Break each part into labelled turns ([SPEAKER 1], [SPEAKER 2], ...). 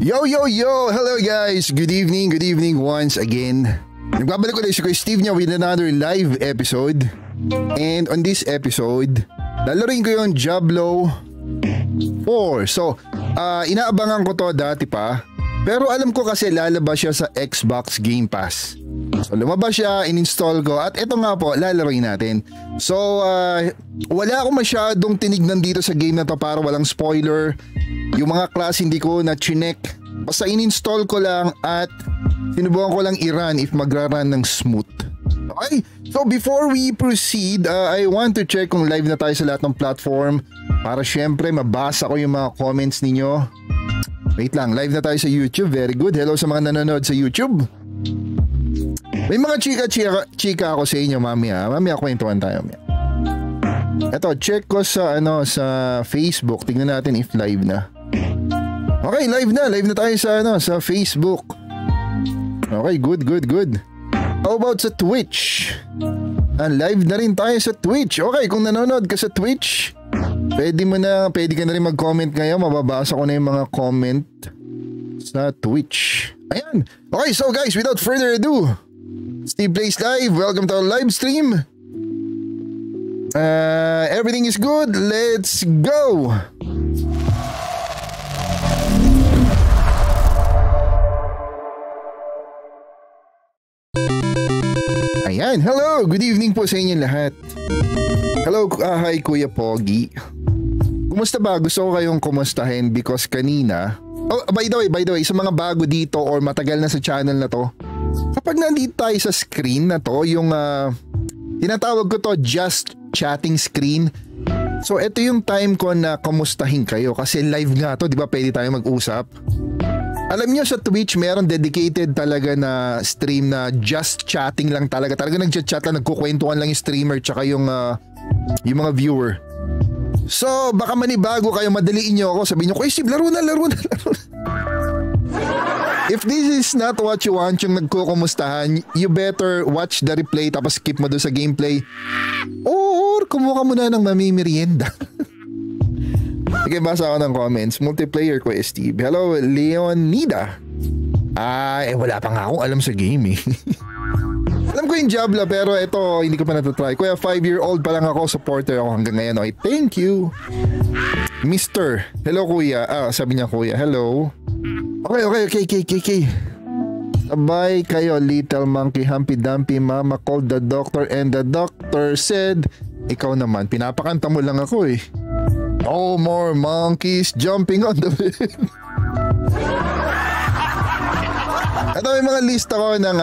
[SPEAKER 1] Yo, yo, yo! Hello guys! Good evening once again. Nagbabalik ulit si Kuya Steve niya with another live episode. And on this episode, lalaroin ko yung Diablo 4. So, inaabangan ko to dati pa. Pero alam ko kasi lalabas siya sa Xbox Game Pass. So lumabas siya, in-install ko at eto nga po, lalaroin natin. So wala akong masyadong tinignan dito sa game na to para walang spoiler. Yung mga class hindi ko na chinek. Basta in-install ko lang at sinubukan ko lang i-run if magra-run ng smooth. Okay, so before we proceed, I want to check kung live na tayo sa lahat ng platform para syempre mabasa ko yung mga comments ninyo. Wait lang, live na tayo sa YouTube. Very good. Hello sa mga nanonood sa YouTube. May mga chika ako sa inyo mamaya. Mamaya kwentuhan tayo. Eto, check ko sa sa Facebook. Tingnan natin if live na. Okay, live na tayo sa Facebook. Okay, good. How about sa Twitch? Live na rin tayo sa Twitch. Okay, kung nanonood ka sa Twitch, pwede ka na rin mag-comment ngayon. Mababasa ko na yung mga comment sa Twitch. Ayan. Okay, so guys, without further ado, Steve Plays Live, welcome to our live stream. Everything is good, let's go. Ayan, hello, good evening po sa inyo lahat. Hello, hi Kuya Pogi. Kumusta ba? Gusto ko kayong kumustahin because kanina, by the way, sa mga bago dito or matagal na sa channel na to, kapag nandito tayo sa screen na to, yung tinatawag ko to just chatting screen. So ito yung time ko na kamustahin kayo kasi live nga to, di ba pwede tayo mag-usap. Alam niyo sa Twitch meron dedicated talaga na stream na just chatting lang talaga. Talaga nag-chat lang, nagkukwentuhan lang yung streamer tsaka yung mga viewer. So baka manibago kayo, madaliin niyo ako, sabihin niyo, "Kuya Steve, laro na." If this is not what you want, yung nagkukumustahan, you better watch the replay tapos skip mo doon sa gameplay. Or kumuha ka muna ng mamimerienda. Sige, basa ako ng comments. Multiplayer ko, Steve. Hello, Leonida. Wala pa nga akong alam sa game eh. Alam ko yung Diablo pero ito hindi ko pa natatry. Kuya, 5-year-old pa lang ako, supporter ako hanggang ngayon. Okay, thank you. Mister, hello kuya. Sabi niya kuya, hello. Okay. Sabay kayo, little monkey, Humpy Dumpy, mama called the doctor and the doctor said, ikaw naman, pinapakanta mo lang ako eh. No more monkeys jumping on the bed. Ito may mga lista ko ng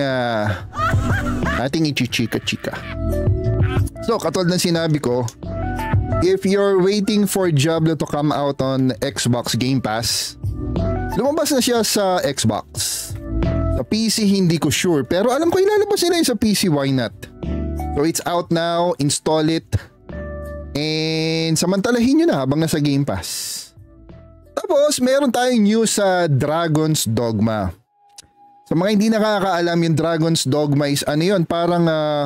[SPEAKER 1] ating ichichika-chika. So, katulad ng sinabi ko, if you're waiting for Diablo to come out on Xbox Game Pass, lumabas na siya sa Xbox. Sa PC hindi ko sure, pero alam ko ilalabas nila sa PC, why not? So it's out now, install it, and samantalahin nyo na habang nasa Game Pass. Tapos meron tayong news sa Dragon's Dogma. Sa mga hindi nakakaalam, yung Dragon's Dogma is parang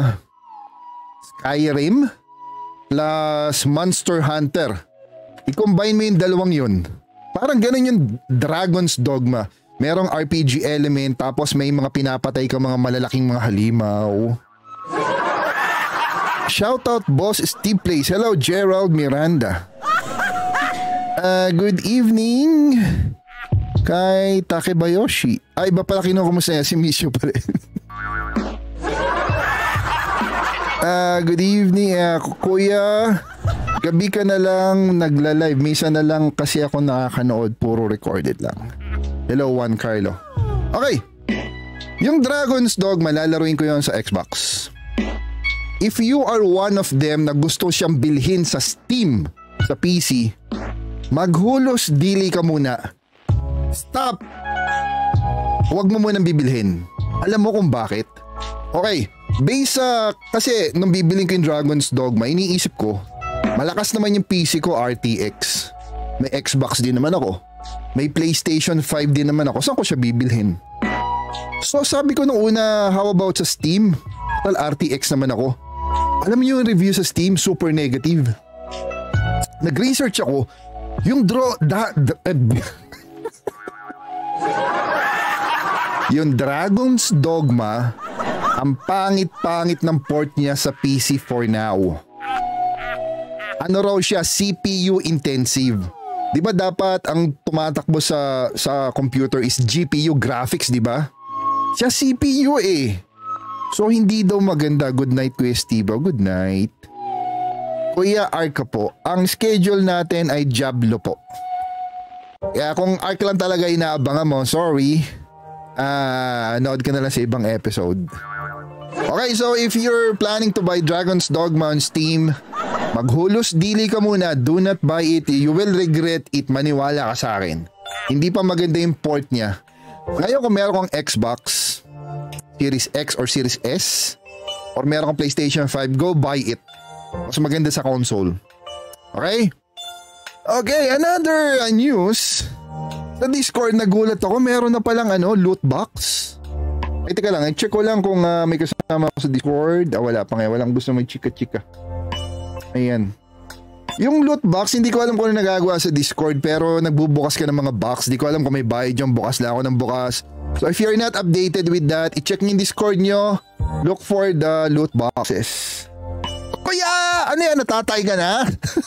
[SPEAKER 1] Skyrim plus Monster Hunter. I-combine mo yung dalawang yun. Parang ganun yung Dragon's Dogma. Merong RPG element tapos may mga pinapatay ka mga malalaking mga halimaw. Shoutout Boss Steve Plays. Hello Gerald Miranda. Good evening kay Takebayoshi. Iba pala kinukumusta niya, si Misho pa rin. Good evening Kuya. Gabi ka na lang nagla-live. Misa na lang kasi ako nakakanood. Puro recorded lang. Hello Juan Carlo. Okay. Yung Dragon's Dogma, lalaruin ko yon sa Xbox. If you are one of them na gusto siyang bilhin sa Steam, sa PC, maghulos dili ka muna. Stop! Huwag mo munang bibilhin. Alam mo kung bakit? Okay. Kasi nung bibilhin ko yung Dragon's Dogma, iniisip ko, malakas naman yung PC ko, RTX. May Xbox din naman ako. May PlayStation 5 din naman ako. Saan ko siya bibilhin? So sabi ko nung una, how about sa Steam? Tal RTX naman ako. Alam niyo yung review sa Steam, super negative. Nag-research ako, yung Yung Dragon's Dogma, ang pangit-pangit ng port niya sa PC for now. Ano raw siya, CPU intensive. Di ba dapat ang tumatakbo sa computer is GPU graphics, di ba? Siya CPU eh. So hindi daw maganda. Good night, Kuya Steve. Good night. Kuya Arca po, ang schedule natin ay Diablo po. Kaya kung Arc lang talaga inaabangan mo, sorry. Nood ka na lang sa ibang episode. Okay, so if you're planning to buy Dragon's Dogma on Steam, maghulos dili ka muna. Do not buy it. You will regret it. Maniwala ka sa akin. Hindi pa maganda yung port niya. Ngayon kung meron kang Xbox Series X or Series S, or meron kang PlayStation 5, go buy it. Mas maganda sa console. Okay? Okay, another news. Sa Discord, nagulat ako, meron na palang loot box. Ay, teka lang, check ko lang kung may kasama ako sa Discord. Wala pa nga, walang gusto may chika-chika. Ayan. Yung loot box, hindi ko alam kung ano nagagawa sa Discord, pero nagbubukas ka ng mga box. Hindi ko alam kung may bayad yung bukas lang ako ng bukas. So if you're not updated with that, i-check nyo yung Discord nyo. Look for the loot boxes. Kuya! Ano yan? Natatay ka na?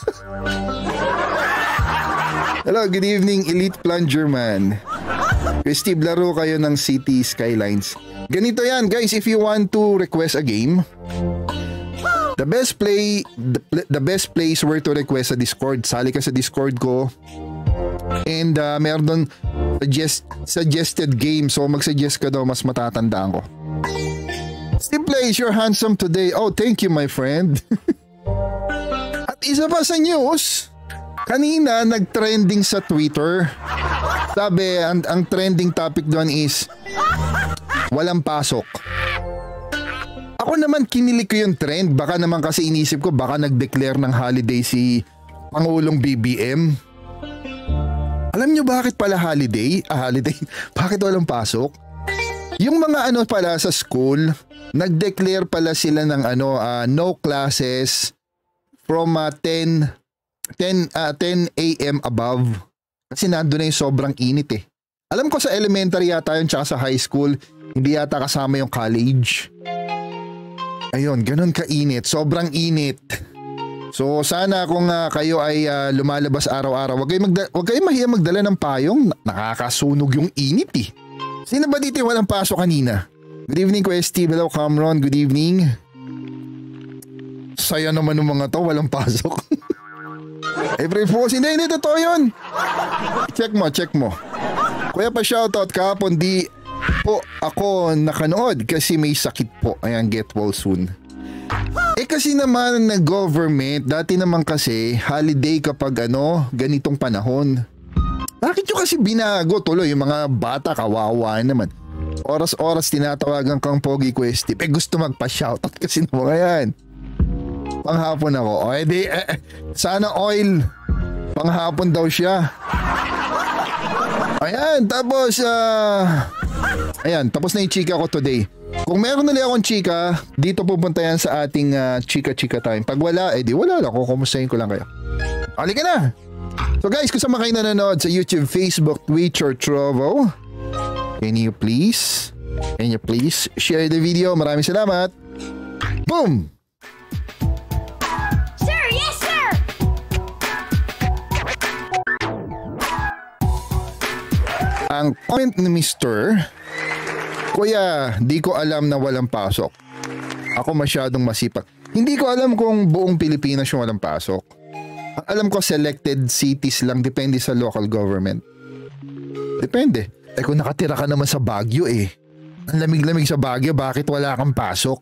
[SPEAKER 1] Hello, good evening, Elite Plunger Man. Steve, laro kayo ng City Skylines. Ganito yan, guys. If you want to request a game, the best place where to request sa Discord. Sali ka sa Discord ko. And meron doon suggested game. So mag-suggest ka daw, mas matatandaan ko. Steve Plays, you're handsome today. Oh, thank you, my friend. At isa pa sa news, kanina nag-trending sa Twitter. Sabi, ang trending topic doon is walang pasok. Ako naman kinilig ko yung trend. Baka naman kasi inisip ko baka nag-declare ng holiday si Pangulong BBM. Alam nyo bakit pala holiday? Holiday? Bakit walang pasok? Yung mga pala sa school, nag-declare pala sila ng no classes from 10 a.m. above. Kasi nandun na yung sobrang init eh. Alam ko sa elementary yata yun tsaka sa high school, hindi yata kasama yung college. Ayun, ganun kainit. Sobrang init. So sana kung kayo ay lumalabas araw-araw, wag kayong mahiya magdala ng payong. Nakakasunog yung init eh. Sino ba dito walang pasok kanina? Good evening, Kuya Steve. Hello, Cameron. Good evening. Saya naman ng mga to, walang pasok. April Fools. Hindi, totoo yun. Check mo. Kuya pa shoutout kahapon, di po ako nakanood kasi may sakit po. Ayan, get well soon. Kasi naman na government, dati naman kasi holiday kapag ganitong panahon. Bakit nyo kasi binago tuloy yung mga bata, kawawa naman. Oras-oras tinatawagan kang Pogi Kuya Steve. Gusto magpa-shoutout kasi naman ngayon. Panghapon ako. O edi, sana oil. Panghapon daw siya. Ayan, tapos tapos na yung chika ko today. Kung meron ulit akong chika, dito pupunta yan sa ating chika-chika time. Pag wala, edi wala lang. Kukumustahin ko lang kayo. Halika na! So guys, kung saan kayo nanonood sa YouTube, Facebook, Twitch, or Trovo, can you please share the video? Maraming salamat. Boom!
[SPEAKER 2] Sir, yes sir!
[SPEAKER 1] Ang comment ni Mr. Kuya, di ko alam na walang pasok. Ako masyadong masipag. Hindi ko alam kung buong Pilipinas yung walang pasok. Alam ko selected cities lang, depende sa local government. Depende. Kung nakatira ka naman sa Baguio ang lamig-lamig sa Baguio, bakit wala kang pasok?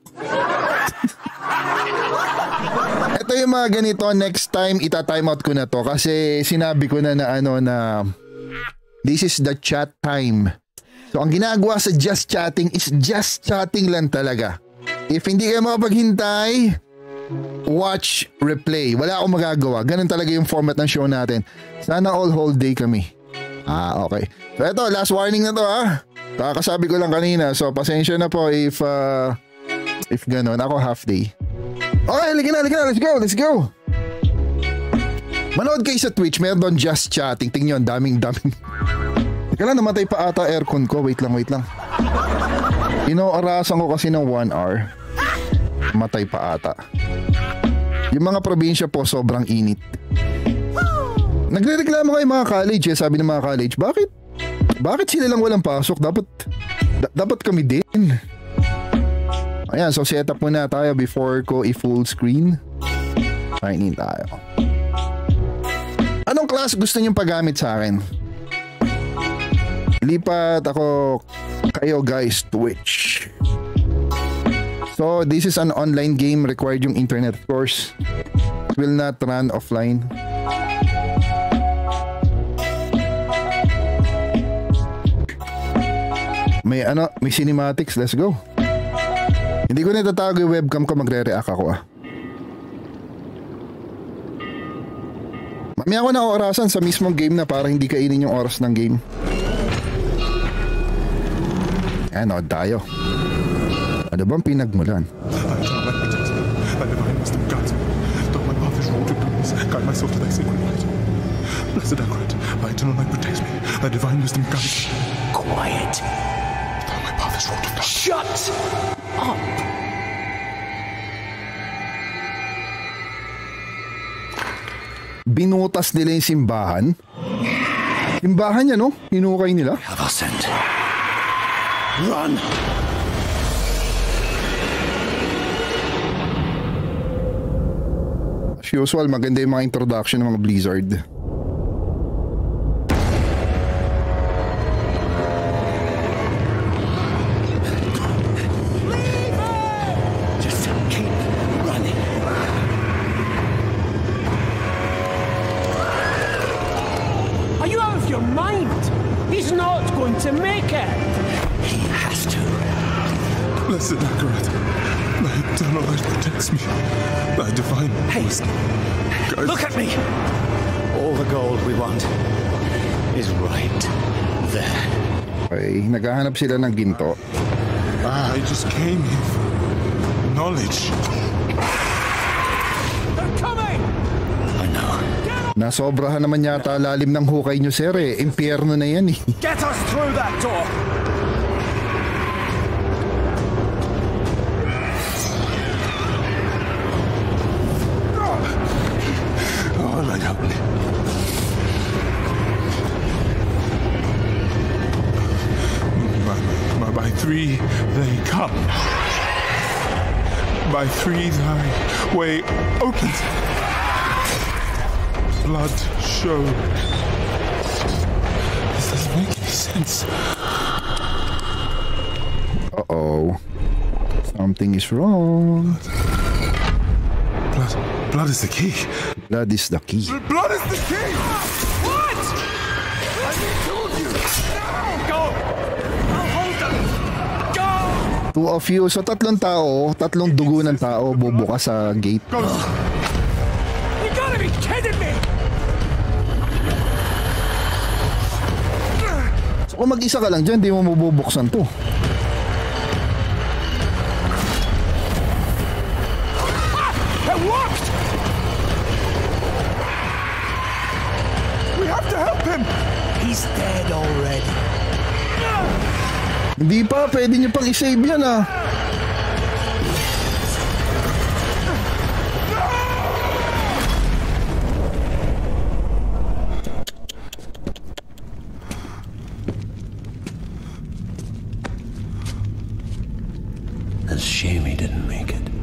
[SPEAKER 1] Ito yung mga ganito, next time ita-time out ko na to kasi sinabi ko na na this is the chat time. So ang ginagawa sa just chatting is just chatting lang talaga. If hindi kayo makapaghintay, watch, replay. Wala akong magagawa. Ganun talaga yung format ng show natin. Sana all whole day kami. Okay. So eto, last warning na to Kakasabi ko lang kanina. So pasensya na po if ganun. Ako half day. Okay, halika na. Let's go. Manood kayo sa Twitch. Meron doon just chatting. Tingnan nyo, daming. Teka lang, namatay pa ata aircon ko. Wait lang. Inoarasan ko kasi ng 1 hour. Matay pa ata. Yung mga probinsya po sobrang init. Nagrereklamo kayo mga college eh. Sabi ng mga college, bakit sila lang walang pasok? Dapat kami din. Ayan, so set up muna tayo before ko i-full screen. Sign in tayo. Anong class gusto niyong paggamit sa akin? Lipat ako kayo guys, Twitch. So this is an online game, required yung internet of course. It will not run offline. May cinematics, let's go. Hindi ko natatago yung webcam ko, magre-react ako Mamaya ako na orasan sa mismong game na para hindi kainin yung oras ng game. Ayan, nod tayo. Ano bang pinagmulan?
[SPEAKER 2] Quiet. Shut up.
[SPEAKER 1] Binutas nila yung simbahan. Simbahan niya, no? Hinukay nila.
[SPEAKER 2] Run.
[SPEAKER 1] As usual, maganda yung mga introduction ng mga Blizzard.
[SPEAKER 3] Blessed Akarat, thy eternal light protects me. Thy divine...
[SPEAKER 2] Hey, guys. Look at me! All the gold we want is right there.
[SPEAKER 1] Okay, naghahanap sila ng ginto.
[SPEAKER 3] I just came here for knowledge.
[SPEAKER 2] They're coming! I know.
[SPEAKER 1] Nasobrahan naman yata lalim ng hukay nyo, sir eh. Impyerno na yan eh.
[SPEAKER 2] Get us through that door!
[SPEAKER 3] By three they come. By three thy way opens. Blood showed. This doesn't make any sense.
[SPEAKER 1] Uh-oh. Something is wrong.
[SPEAKER 3] Blood is the key.
[SPEAKER 1] Blood is the key.
[SPEAKER 3] Blood is the key!
[SPEAKER 2] What? I told you! No! Go! I'll hold them! Go!
[SPEAKER 1] Two of you. So tatlong dugo ng tao bubukas sa gate.
[SPEAKER 3] Go!
[SPEAKER 2] You gotta be kidding me!
[SPEAKER 1] So kung mag-isa ka lang dyan, di mo mabubuksan to.
[SPEAKER 2] It worked!
[SPEAKER 3] We have to help him!
[SPEAKER 2] He's dead already.
[SPEAKER 1] Hindi pa, pwede nyo pang isave yan ah.
[SPEAKER 2] It's a shame he didn't make it.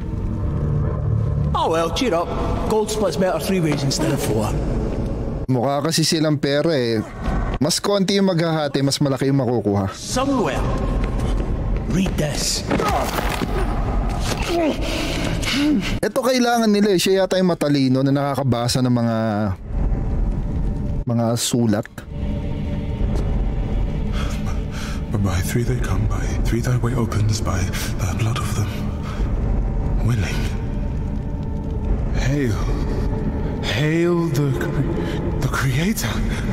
[SPEAKER 2] Oh well, cheer up. Gold splits better 3 ways instead of 4.
[SPEAKER 1] Mukha kasi silang pera eh. Mas konti yung maghahati, mas malaki yung makukuha.
[SPEAKER 2] Somewhere. Read this.
[SPEAKER 1] Ito kailangan nila eh. Siya yata yung matalino na nakakabasa ng mga sulat.
[SPEAKER 3] By three they come, by three thy way opens, by the blood of them willing. Hail. Hail the Creator.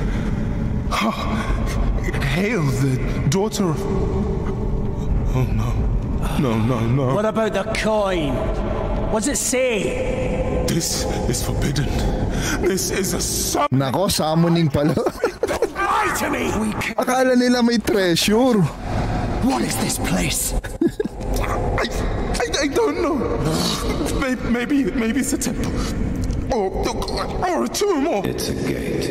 [SPEAKER 3] Hail the daughter of... Oh no. No.
[SPEAKER 2] What about the coin? What's it say?
[SPEAKER 3] This is forbidden. This is a summon.
[SPEAKER 1] Nako, summoning pala.
[SPEAKER 2] lie to me!
[SPEAKER 1] Akala nila may treasure.
[SPEAKER 2] What is this place?
[SPEAKER 3] I don't know. Maybe it's a temple. Or a tomb or...
[SPEAKER 2] It's a gate.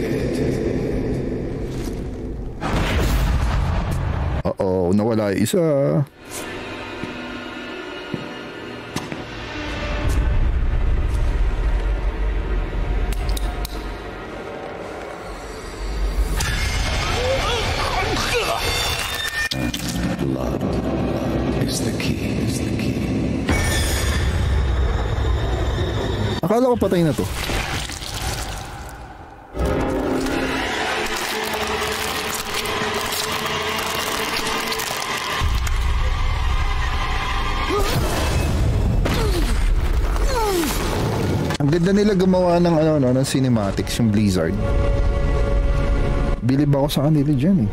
[SPEAKER 1] Uh-oh, nawala isa.
[SPEAKER 2] Blood is the key.
[SPEAKER 1] Akala ko patay na to. Ang ganda nila gumawa ng ng cinematics, yung Blizzard. Bilib ako sa kanila dyan eh.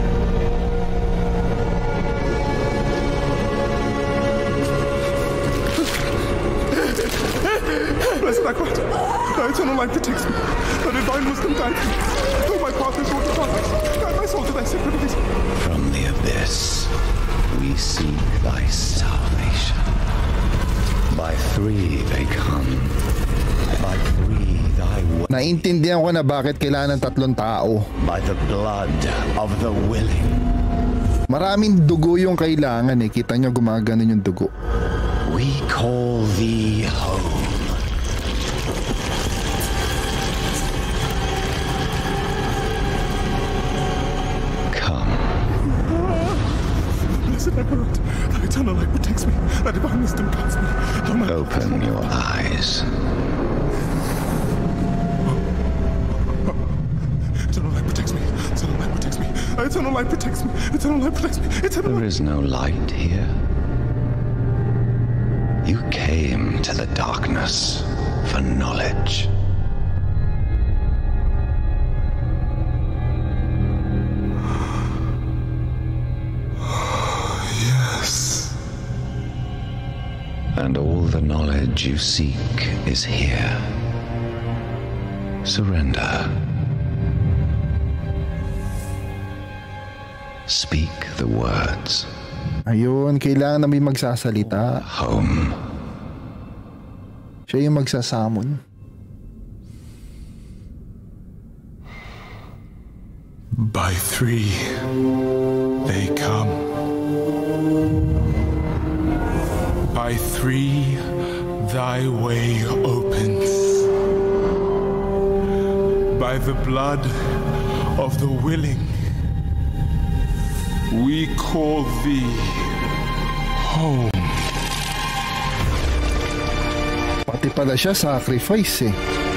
[SPEAKER 3] Blessed Aquat, thy eternal life protects me. The divine wisdom guides me. Though my path is short to pass, guide my soul to thy sacred ways.
[SPEAKER 2] From the abyss, we seek thy salvation. By three they come. By three thy way.
[SPEAKER 1] Naintindihan ko na bakit kailangan ng 3 tao.
[SPEAKER 2] By the blood of the willing.
[SPEAKER 1] Maraming dugo yung kailangan eh. Kita nyo gumagano yung dugo.
[SPEAKER 2] We call thee home. Come.
[SPEAKER 3] Blessed Aquat, thy eternal life protects me. Thy divine wisdom guides me.
[SPEAKER 2] Open your eyes.
[SPEAKER 3] Eternal life protects me. Eternal life protects me. Eternal life protects me. Eternal life protects me. Eternal
[SPEAKER 2] There
[SPEAKER 3] life.
[SPEAKER 2] is no light here. You came to the darkness for knowledge.
[SPEAKER 3] Yes.
[SPEAKER 2] And all the knowledge you seek is here. Surrender. Speak the words.
[SPEAKER 1] Ayun, kailangan na may magsasalita.
[SPEAKER 2] Home.
[SPEAKER 1] Siya yung magsasamon.
[SPEAKER 3] By three they come. By three thy way opens. By the blood of the willing we call thee home.
[SPEAKER 1] Pati pala siya sacrifice eh.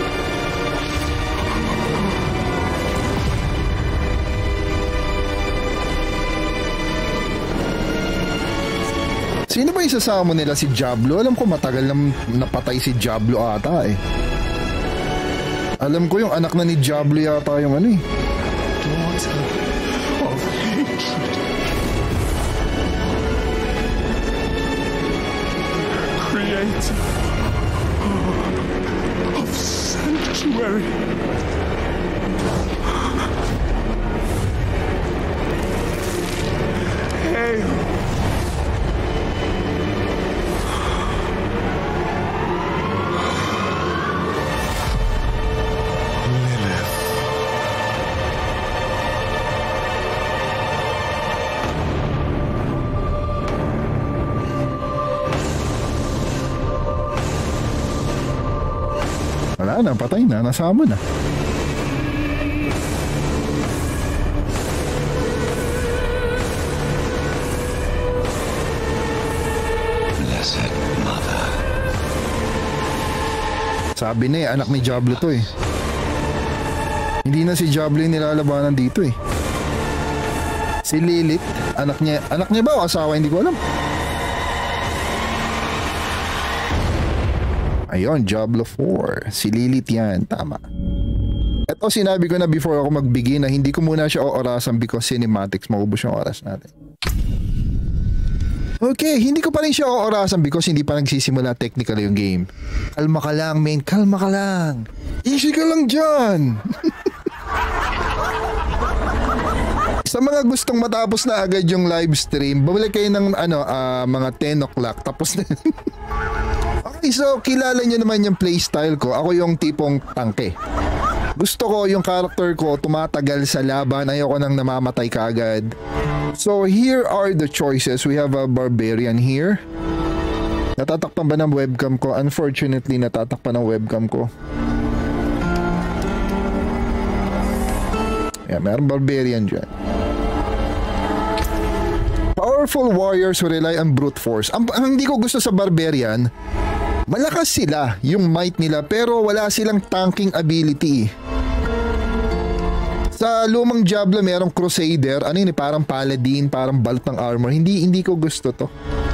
[SPEAKER 1] Sino ba isasama nila? Si Diablo? Alam ko matagal na napatay si Diablo ata eh. Alam ko yung anak na ni Diablo yata yung ano eh.
[SPEAKER 3] Daughter of hatred. Creator of sanctuary. Hail.
[SPEAKER 1] Wala na, patay na, nasama na.
[SPEAKER 2] Blessed Mother.
[SPEAKER 1] Sabi na eh, anak ni Diablo to eh. Hindi na si Diablo yung nilalabanan dito eh. Si Lilith, anak niya ba o asawa? Hindi ko alam. Ayun, Diablo 4. Si Lilith yan, tama. Ito sinabi ko na before ako magbigay na hindi ko muna siya oorasan because cinematics, maubos yung oras natin. Okay, hindi ko pa rin siya oorasan because hindi pa nagsisimula technical yung game. Kalma ka lang, man. Kalma ka lang. Easy ka lang dyan. Sa mga gustong matapos na agad yung live stream, bumalik kayo ng mga 10 o'clock tapos na. Okay, so kilala nyo naman yung playstyle ko. Ako yung tipong tangke. Gusto ko yung character ko tumatagal sa laban. Ayoko nang namamatay kaagad. So here are the choices. We have a barbarian here. Natatakpan ba ng webcam ko? Unfortunately, natatakpan ng webcam ko. Yeah, mayroong barbarian dyan. Powerful warriors who rely on brute force. Ang hindi ko gusto sa barbarian, malakas sila, yung might nila, pero wala silang tanking ability. Sa lumang Diablo, merong crusader, parang paladin, parang balt ng armor. Hindi ko gusto to.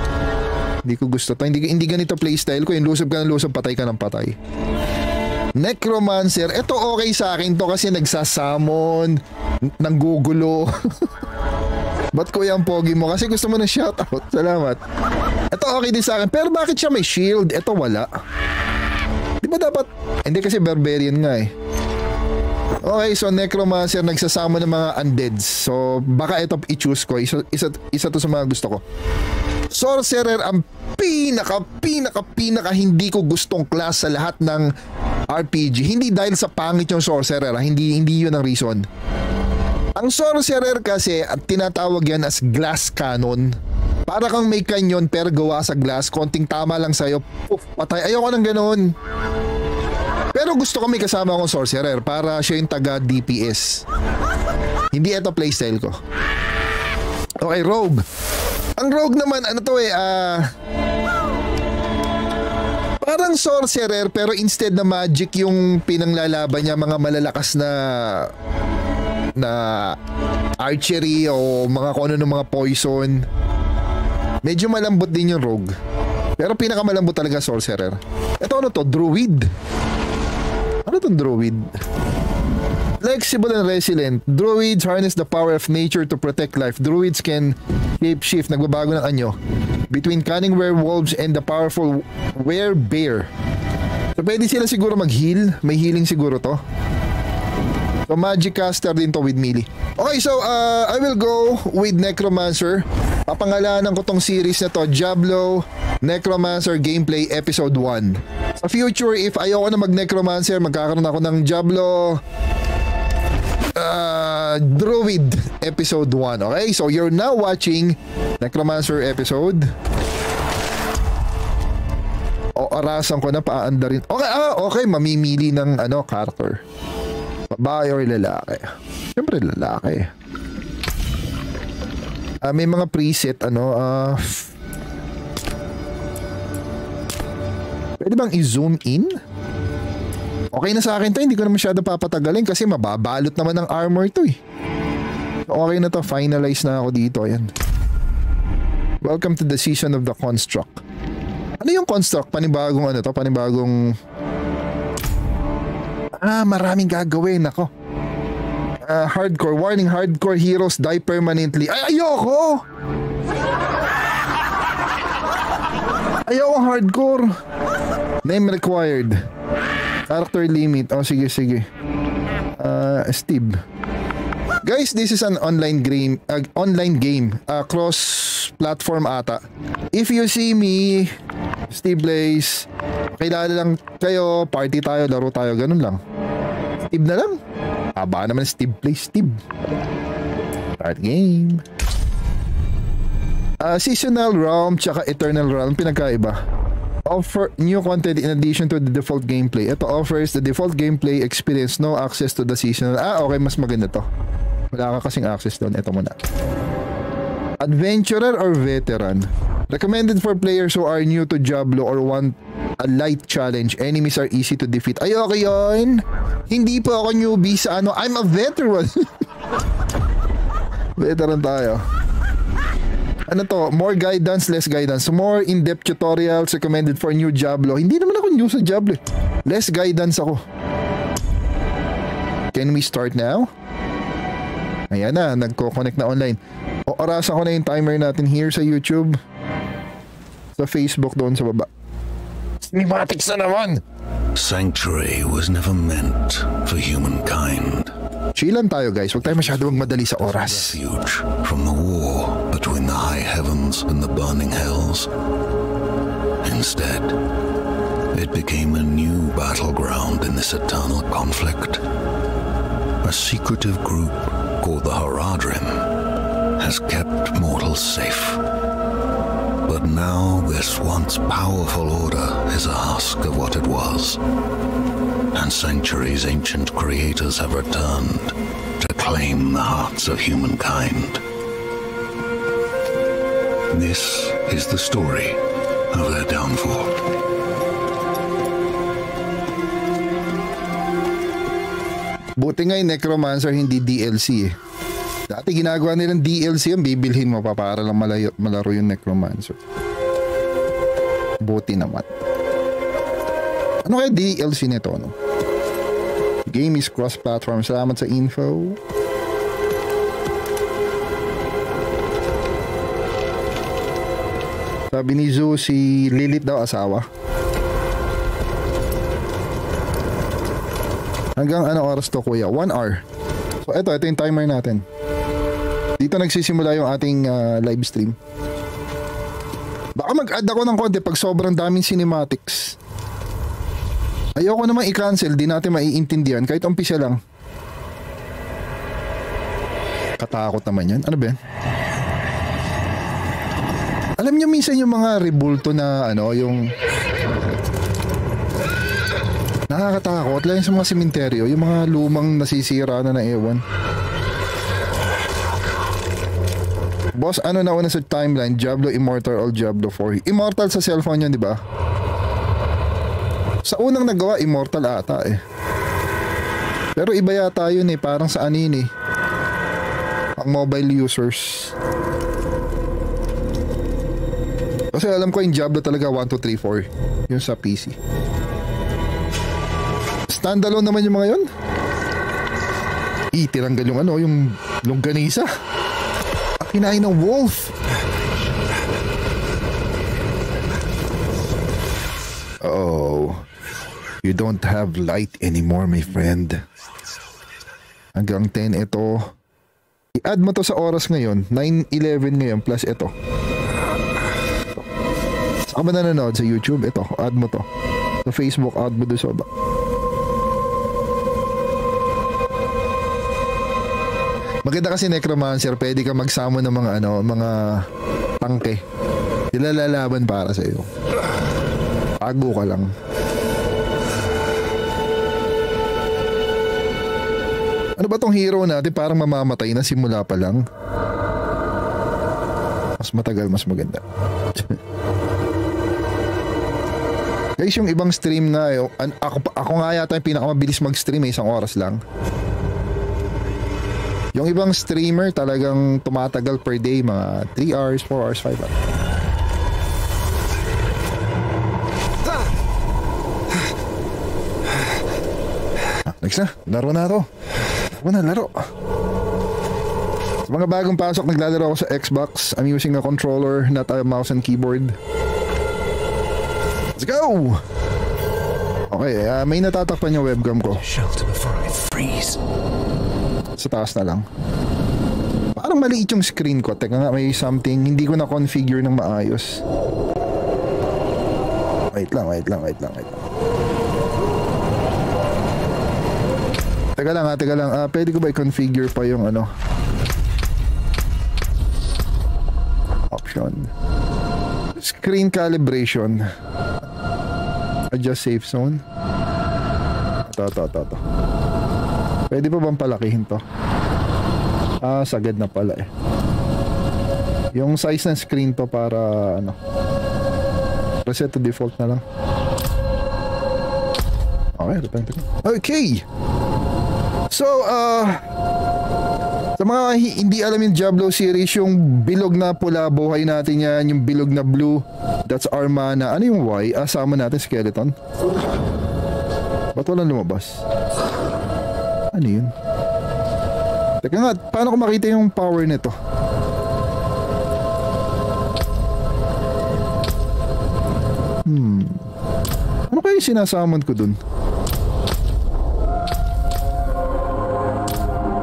[SPEAKER 1] Hindi ganito playstyle ko. Yung lusob ka ng lusob, patay ka ng patay. Necromancer, ito okay sa akin to kasi nagsasamon, nanggugulo. Ba't kuya ang pogi mo? Kasi gusto mo ng shoutout. Salamat. Ito okay din sa akin. Pero bakit siya may shield? Ito wala. Di ba dapat? Hindi kasi barbarian nga eh. Okay, so Necromancer nagsasama ng mga undeads. So baka ito i-choose ko. Isa to sa mga gusto ko. Sorcerer ang pinaka hindi ko gustong class sa lahat ng RPG. Hindi dahil sa pangit yung Sorcerer. Hindi yun ang reason. Ang Sorcerer kasi at tinatawag yan as glass cannon. Para kang may kanyon pero gawa sa glass. Konting tama lang sa'yo. Poof, patay. Ayoko ng ganun. Pero gusto ko may kasama akong Sorcerer para siya yung taga DPS. Hindi ito playstyle ko. Okay, Rogue. Ang Rogue naman, parang Sorcerer pero instead na magic yung pinanglalaban niya, mga malalakas na archery o mga kung ano ng mga poison. Medyo malambot din yung Rogue. Pero pinakamalambot talaga Sorcerer. Ito ano to? Druid. Ano tong Druid? Flexible and resilient. Druids harness the power of nature to protect life. Druids can shape-shift, nagbabago ng anyo, between cunning werewolves and the powerful werebear. So pwede sila siguro mag-heal. May healing siguro to. So magic caster din to with melee. Okay, so I will go with Necromancer. Papangalanan ko tong series na to, Diablo Necromancer Gameplay Episode 1. Sa future, if ayoko na mag-Necromancer, magkakaroon ako ng Diablo Druid Episode 1. Okay, so you're now watching Necromancer episode. Arasan ko na, paanda rin. Okay, mamimili ng character. Babae or lalaki? Siyempre lalaki. May mga preset pwede bang i-zoom in? Okay na sa akin to, hindi ko na masyado papatagalin kasi mababalot naman ng armor to eh. Okay na to, finalize na ako dito. Ayan. Welcome to the season of the Construct. Ano yung Construct? Panibagong maraming gagawin ako. Hardcore. Warning, hardcore heroes die permanently. Ayoko! Ayoko hardcore. Name required. Character limit. Sige. Steve. Guys, this is an online game. Cross-platform ata. If you see me, Steve Blaze, kilala lang kayo, party tayo, laro tayo, ganun lang. Steve na lang. Baka naman Steve Blaze, Steve. Start game. Seasonal Realm tsaka Eternal Realm, pinagkaiba. Offer new content in addition to the default gameplay. Ito offers the default gameplay experience, no access to the seasonal. Okay, mas maganda to. Wala ka kasing access doon. Ito muna. Adventurer or veteran? Recommended for players who are new to Diablo or want a light challenge. Enemies are easy to defeat. Ay, okay yun. Hindi po ako newbie sa I'm a veteran. Veteran tayo. Ano to? More guidance, less guidance. More in-depth tutorials recommended for new Diablo. Hindi naman ako new sa Diablo. Less guidance ako. Can we start now? Ayan na, nagko-connect na online. Orasan ko na yung timer natin here sa YouTube. Sa Facebook doon sa baba. Cinematics na naman!
[SPEAKER 4] Sanctuary was never meant for humankind.
[SPEAKER 1] Chillan tayo guys, huwag tayo masyado magmadali sa oras.
[SPEAKER 4] Refuge from the war between the high heavens and the burning hells. Instead, it became a new battleground in this eternal conflict. A secretive group called the Haradrim has kept mortals safe. But now this once powerful order is a husk of what it was. And centuries ancient creators have returned to claim the hearts of humankind. This is the story of their downfall.
[SPEAKER 1] Buti nga yung Necromancer hindi DLC eh. Dati ginagawa nilang DLC yung bibilhin mo pa para lang malaro yung Necromancer. Buti naman. Ano kaya DLC nito? Ano? Game is cross-platform. Salamat sa info. Sabi ni Zoo, si Lilith daw asawa. Hanggang ano oras to kuya? 1 hour. So ito yung timer natin. Dito nagsisimula yung ating live stream. Baka mag-add ako ng konti pag sobrang daming cinematics. Ayoko naman i-cancel, di natin maiintindihan kahit umpisa lang. Katakot naman yan. Ano ba yan? Alam niyo minsan yung mga rebulto na ano, yung nakakatakot lang sa mga sementeryo, yung mga lumang nasisira na ewan. Boss, ano na una sa timeline? Diablo Immortal o Diablo 4? Immortal sa cellphone yun, di ba? Sa unang nagawa, Immortal ata eh. Pero iba yata yun eh, parang sa anin eh. Ang mobile users. Kasi alam ko yung Diablo talaga 1, 2, 3, 4. Yung sa PC. Standalone naman yung mga yun. Tiranggal yung ano, yung longganisa. Kinain ng wolf. Oh, you don't have light anymore, my friend. Hanggang 10 ito. I-add mo to sa oras ngayon. 9:11 ngayon plus ito. Saan ka ba nanonood? Sa YouTube? Ito, add mo to. Sa Facebook, add mo doon sa baba. Maganda kasi Necromancer, pwede ka magsama ng mga ano, mga tangke. Sila lalaban para sa iyo. Pago ka lang. Ano ba tong hero natin? Parang mamamatay na simula pa lang. Mas matagal, mas maganda. Guys, yung ibang stream na ako nga yata yung pinakamabilis mag-stream eh, 1 oras lang. Yung ibang streamer talagang tumatagal per day, mga 3 hours, 4 hours, 5 hours. Next na, laro na to. Laro. Sa mga bagong pasok, naglalaro ako sa Xbox. I'm using a controller, not a mouse and keyboard. Let's go! Okay, may natatakpan yung webcam ko. Sa taas na lang. Parang maliit yung screen ko. Teka nga, may something. Hindi ko na-configure ng maayos. Wait lang. Teka lang. Pwede ko ba i-configure pa yung ano? Option. Screen calibration. Adjust safe zone. Ito. Pwede pa bang palakihin to? Sagad na pala eh. Yung size ng screen to para ano, reset to default na lang. Okay. So sa mga hindi alam yung Diablo series, yung bilog na pula, buhay natin yan. Yung bilog na blue, that's our mana. Ano yung Y? Sama natin skeleton. Ba't walang lumabas? Ano yun? Teka nga, paano ko makita yung power nito? Ano kaya yung sinasamon ko dun?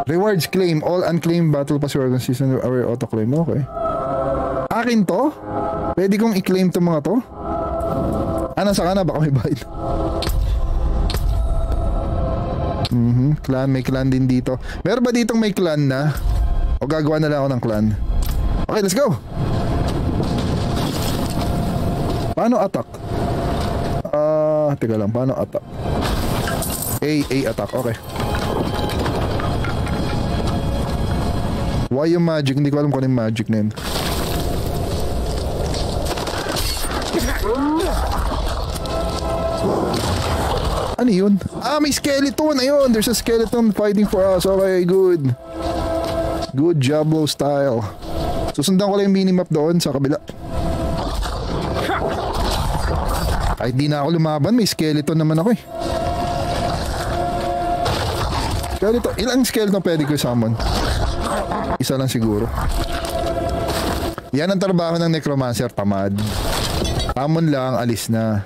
[SPEAKER 1] Rewards claim. All unclaimed battle pass rewards season our auto-claim. Okay. Akin to? Pwede kong i-claim to mga to? Nasa ka na? Baka may bayad. Clan. May clan din dito. Meron ba ditong may clan na? O gagawa na lang ako ng clan? Okay, let's go! Paano attack? Teka lang. Paano attack? A attack. Okay. Why yung magic? Hindi ko alam kung ano yung magic na yun. Ano yun? May skeleton! Ayun! There's a skeleton fighting for us. Okay, good. Good Diablo style. Susundan ko lang yung minimap doon sa kabila. Kahit di na ako lumaban, may skeleton naman ako eh. Skeleton. Ilang skeleton pwede ko summon? Isa lang siguro. Yan ang trabaho ng necromancer, tamad. Tamon lang, alis na.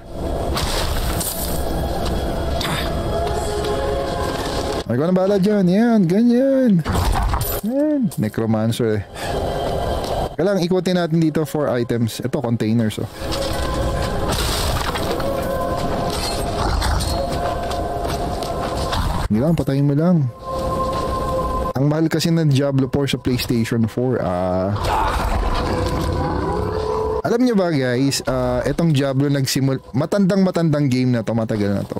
[SPEAKER 1] Ay ko na bala dyan. Yan, ganyan. Yan, necromancer eh. Kailangan ikutin natin dito 4 items. Ito, containers oh. Hindi lang, patayin mo lang. Ang mahal kasi ng Diablo 4 sa PlayStation 4. Alam niyo ba guys, etong Diablo matandang game na to, matagal na to.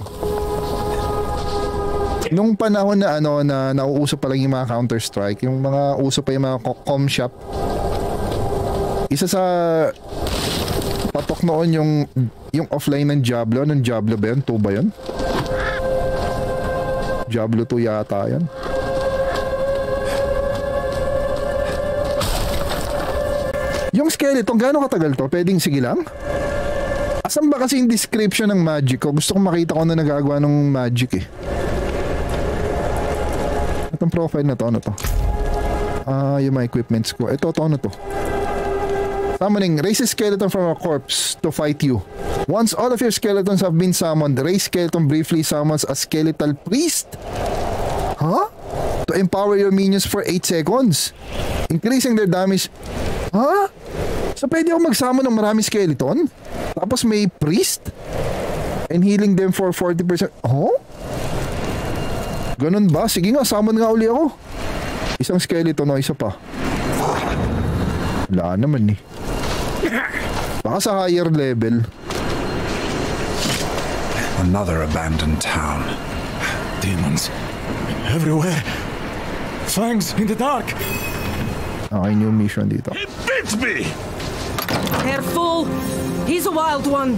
[SPEAKER 1] Nung panahon na na nauuso pa lang yung mga Counter-Strike, yung mga uso pa yung mga com shop. Isa sa patok noon yung offline ng Diablo. Anong Diablo ba yun? 2 ba yun? Diablo 2 yata yan. Yung skeleton, gaano katagal to? Pwedeng sige lang? Asan ba kasi yung description ng magic ko? Gusto kong makita ko na nagagawa ng magic eh. Itong profile na to, ano to? Yung mga equipments ko. Ito, ano to? Summoning, raise a skeleton from a corpse to fight you. Once all of your skeletons have been summoned, raise skeleton briefly summons a skeletal priest. Huh? To empower your minions for 8 seconds. Increasing their damage. Huh? So pwede ako mag-summon ng maraming skeleton? Tapos may priest? And healing them for 40%. Oh? Ganun ba? Sige nga, summon nga uli ako. Isang skeleton o isa pa. Wala naman eh. Baka sa higher level.
[SPEAKER 3] Another abandoned town.
[SPEAKER 2] Demons everywhere. Fangs in the dark.
[SPEAKER 1] Okay, new mission dito.
[SPEAKER 2] It bit me.
[SPEAKER 5] Careful. He's a wild one.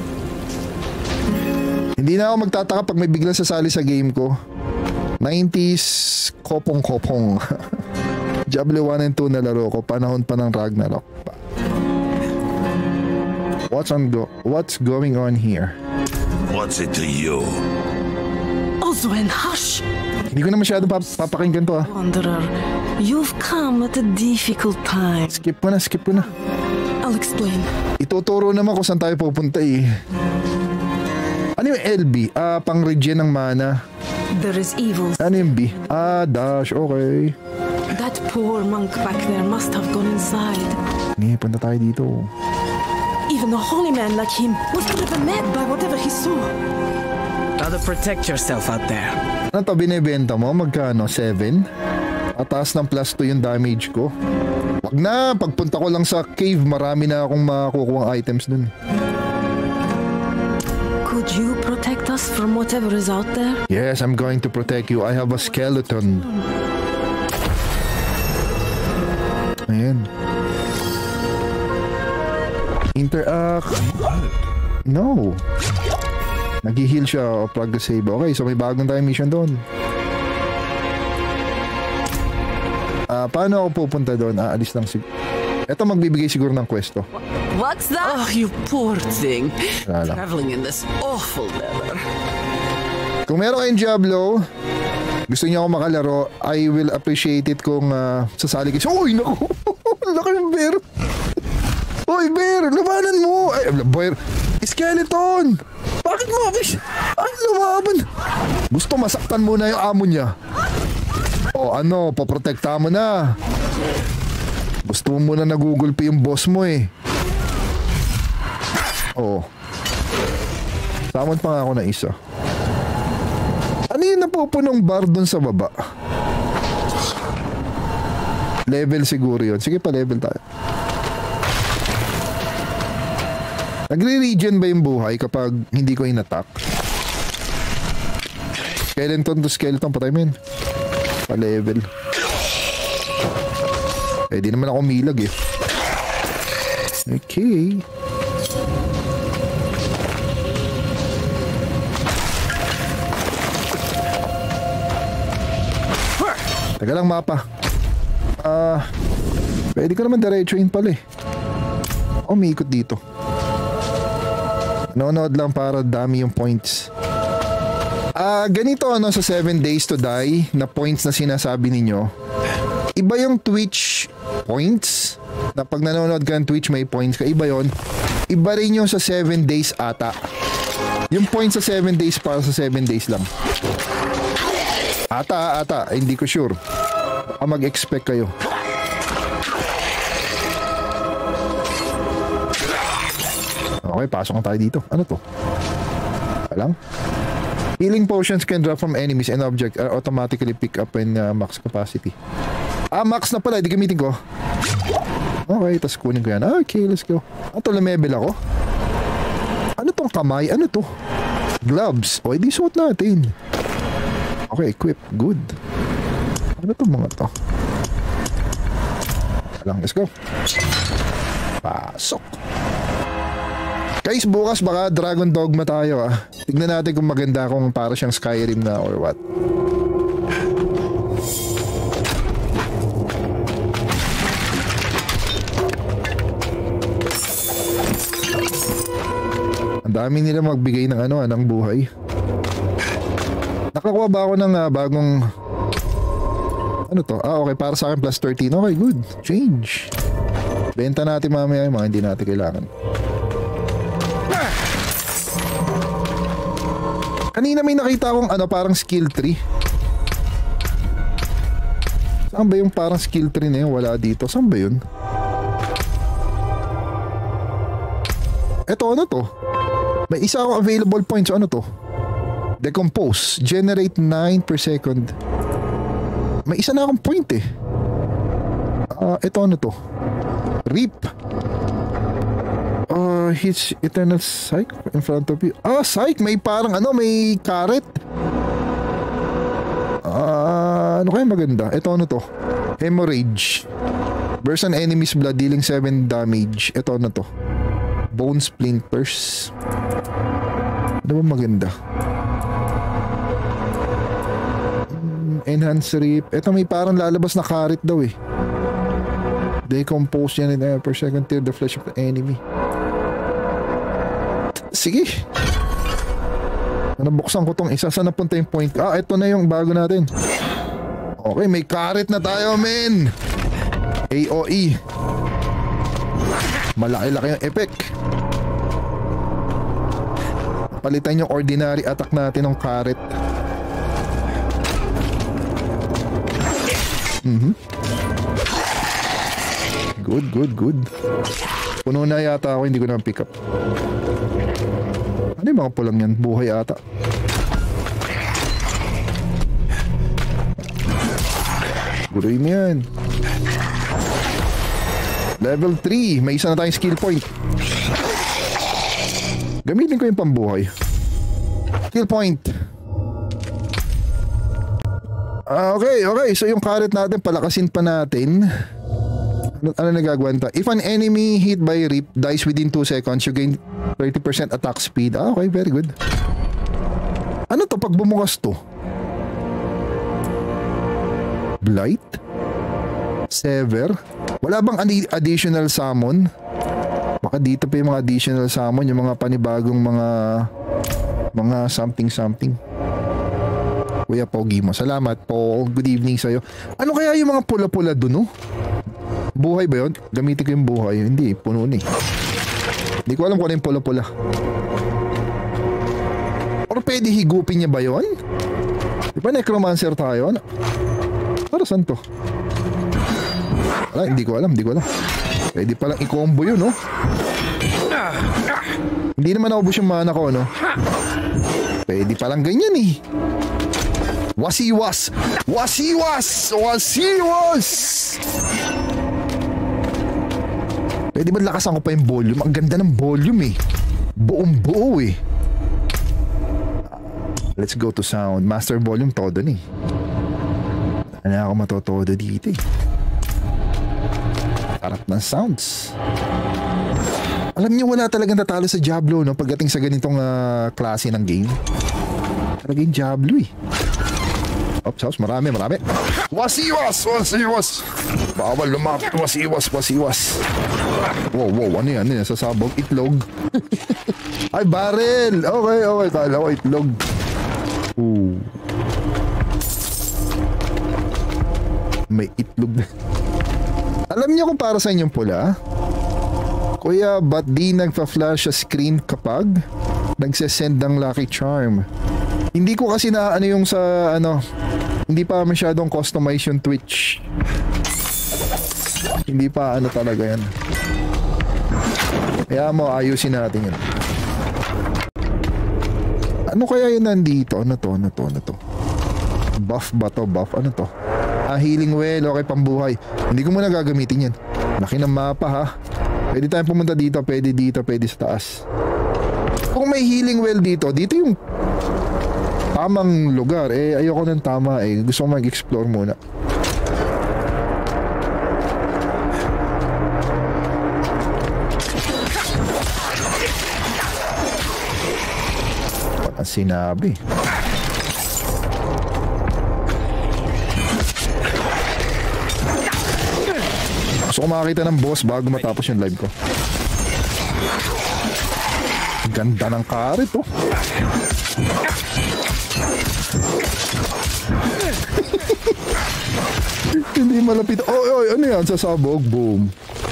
[SPEAKER 1] Hindi na ako magtataka pag may biglang sasali sa game ko. 90s kopong-kopong. Diablo 1 and 2 na laro ko. Panahon pa ng Ragnarok pa. What's going on here?
[SPEAKER 4] What's it to you?
[SPEAKER 5] Oswen, hush!
[SPEAKER 1] Hindi ko na masyado papakinggan to
[SPEAKER 5] Wanderer, you've come at a difficult time.
[SPEAKER 1] Skip ko na.
[SPEAKER 5] I'll explain.
[SPEAKER 1] Ituturo naman kung saan tayo pupunta eh. Ano yung LB? Pang-regen ng mana.
[SPEAKER 5] There is evil.
[SPEAKER 1] Ano yung B? Dash, okay.
[SPEAKER 5] That poor monk back there must have gone inside.
[SPEAKER 1] Hindi, punta tayo dito.
[SPEAKER 5] Even a holy man like him was driven mad by whatever he saw.
[SPEAKER 6] Gotta protect yourself out there.
[SPEAKER 1] Ano to, binibenta mo? Magkano? 7? Ataas ng plus 2 yung damage ko. Wag na, pagpunta ko lang sa cave, marami na akong makukuha items dun.
[SPEAKER 5] Could you protect us from whatever is out there?
[SPEAKER 1] Yes, I'm going to protect you. I have a skeleton. Ayan. Interact. No. Nag-heal siya o plug the save. Okay, so may bagong tayong mission doon. Paano ako pupunta doon? Alis lang siguro. Ito magbibigay siguro ng kwesto.
[SPEAKER 5] What's that?
[SPEAKER 6] Oh, you poor thing.
[SPEAKER 1] Lala.
[SPEAKER 6] Traveling in this awful weather.
[SPEAKER 1] Kung meron kayong Diablo, gusto niyo ako makalaro, I will appreciate it kung sasali kayo. Uy, naku! Laki ng bear! Uy, bear! Labanan mo! Ay, bear! Skeleton! Bakit mo? Ay, lumaban! Gusto masaktan muna yung amo niya. Oh, ano, paprotekta mo na. Gusto mo muna nagugulpi yung boss mo eh. Oh. Samon pa nga ako na isa. Ano yung napupunong bar dun sa baba? Level siguro yun. Sige pa, level tayo. Nagre-regen ba yung buhay kapag hindi ko in-attack? Skeleton to skeleton, patay mo yun. Pa-level. Eh, di naman ako milag eh. Okay. Taga lang mapa. Pwede ko naman diretsuin pala eh. Umiikot dito. Nanonood lang para dami yung points. Ganito ano sa 7 days to die na points na sinasabi ninyo. Iba yung Twitch points. Na pag nanonood ka ng Twitch may points ka. Iba yon. Iba rin yung sa 7 days ata. Yung points sa 7 days para sa 7 days lang. Ata. Hindi ko sure. Mag-expect kayo. Okay, pasok na tayo dito. Ano to? Palang? Healing potions can drop from enemies and objects are automatically pick up when max capacity. Max na pala. Hindi gamitin ko. Okay, tas kunin ko yan. Okay, let's go. Ito, lumebel ako. Ano tong kamay? Ano to? Gloves. O, edi suot natin. Okay, equip. Good. Ano tong mga to? Let's go. Pasok. Guys, bukas baka Dragon Dogma tayo ah. Tignan natin kung maganda kung para siyang Skyrim na or what. Ang dami nila magbigay ng ano, ng buhay. Nakakuha ba ako ng bagong... Ano to? Okay, para sa akin plus 13. Okay, good. Change. Benta natin mamaya yung mga hindi natin kailangan. Kanina may nakita akong ano, parang skill tree. Saan ba yung parang skill tree na yun? Wala dito. Saan ba yun? Eto, ano to? May isa akong available points. Ano to? Decompose. Generate 9 per second. May isa na akong point eh. Ito ano to? Reap. Hits eternal psych in front of you. Psych! May parang ano, may carrot. Ano kaya maganda? Ito ano to? Hemorrhage. Burst an enemy's blood dealing 7 damage. Ito ano to? Bone splinters. Ano ba maganda? Enhance rip. Ito may parang lalabas na carrot daw eh. Decompose yan in air per second. Tear the flesh of the enemy. Sige. Nabuksan ko tong isa. Saan napunta yung point? Ito na yung bago natin. Okay, may carrot na tayo, men. AOE. Malaki-laki yung effect. Palitan yung ordinary attack natin ng carrot. Good. Puno na yata ako, hindi ko na pick up. Ano yung mga pulang yan? Buhay ata. Guloy mo yan. Level 3. May isa na tayong skill point. Gamitin ko yung pambuhay. Skill point. Okay. So yung carrot natin, palakasin pa natin. Ano nagagawa nito? If an enemy hit by Reap dies within 2 seconds, you gain 30% attack speed. Okay, very good. Ano to pag bumukas to? Blight? Sever? Wala bang additional summon? Baka dito pa yung mga additional summon, yung mga panibagong mga something. Kuya Pogi mo. Salamat, Paul. Good evening sa'yo. Ano kaya yung mga pula-pula dun, oh? Buhay ba yun? Gamitin ko yung buhay. Hindi, puno na eh. Hindi ko alam kung ano yung pula-pula. Or pwede higupin niya ba yun? Di ba necromancer tayo? Para saan to? Wala, hindi ko alam. Pwede palang i-combo yun, no? Hindi naman naubos yung mana ko, no? Pwede palang ganyan, eh. Wasiwas! Pwede ba lakasan ko pa yung volume? Ang ganda ng volume, eh. Buong buo, eh. Let's go to sound. Master volume, todo ni. Ano ako matotodo dito, eh. Harap ng sounds. Alam niyo, wala talagang tatalo sa Diablo, no? Pagdating sa ganitong klase ng game. Talagang Diablo, eh. Oops, marami. Wasiwas! Bawal lumapit, wasiwas. Wow, ano yan? Sasabog, itlog. Ay, barrel! Okay, kala ko itlog. May itlog. Alam niyo kung para sa inyong pula? Kuya, ba't di nagpa-flash sa screen kapag nagsesend ng Lucky Charm? Hindi ko kasi na ano yung sa hindi pa masyadong customize yung Twitch. Hindi pa talaga yan. Kaya mo ayusin natin yun. Ano kaya yun nandito? Ano to? Buff ba to? Ano to? Healing well, okay, pambuhay. Hindi ko muna gagamitin yan. Laki ng mapa, ha. Pwede tayong pumunta dito, pwede sa taas. Kung may healing well dito yung tamang lugar. Ayoko ng tama, gusto ko mag-explore muna. Walang sinabi. Gusto ko makakita ng boss bago matapos yung live ko. Ganda ng karet, oh. Hindi malapit. Ano yan? Sasabog. Boom.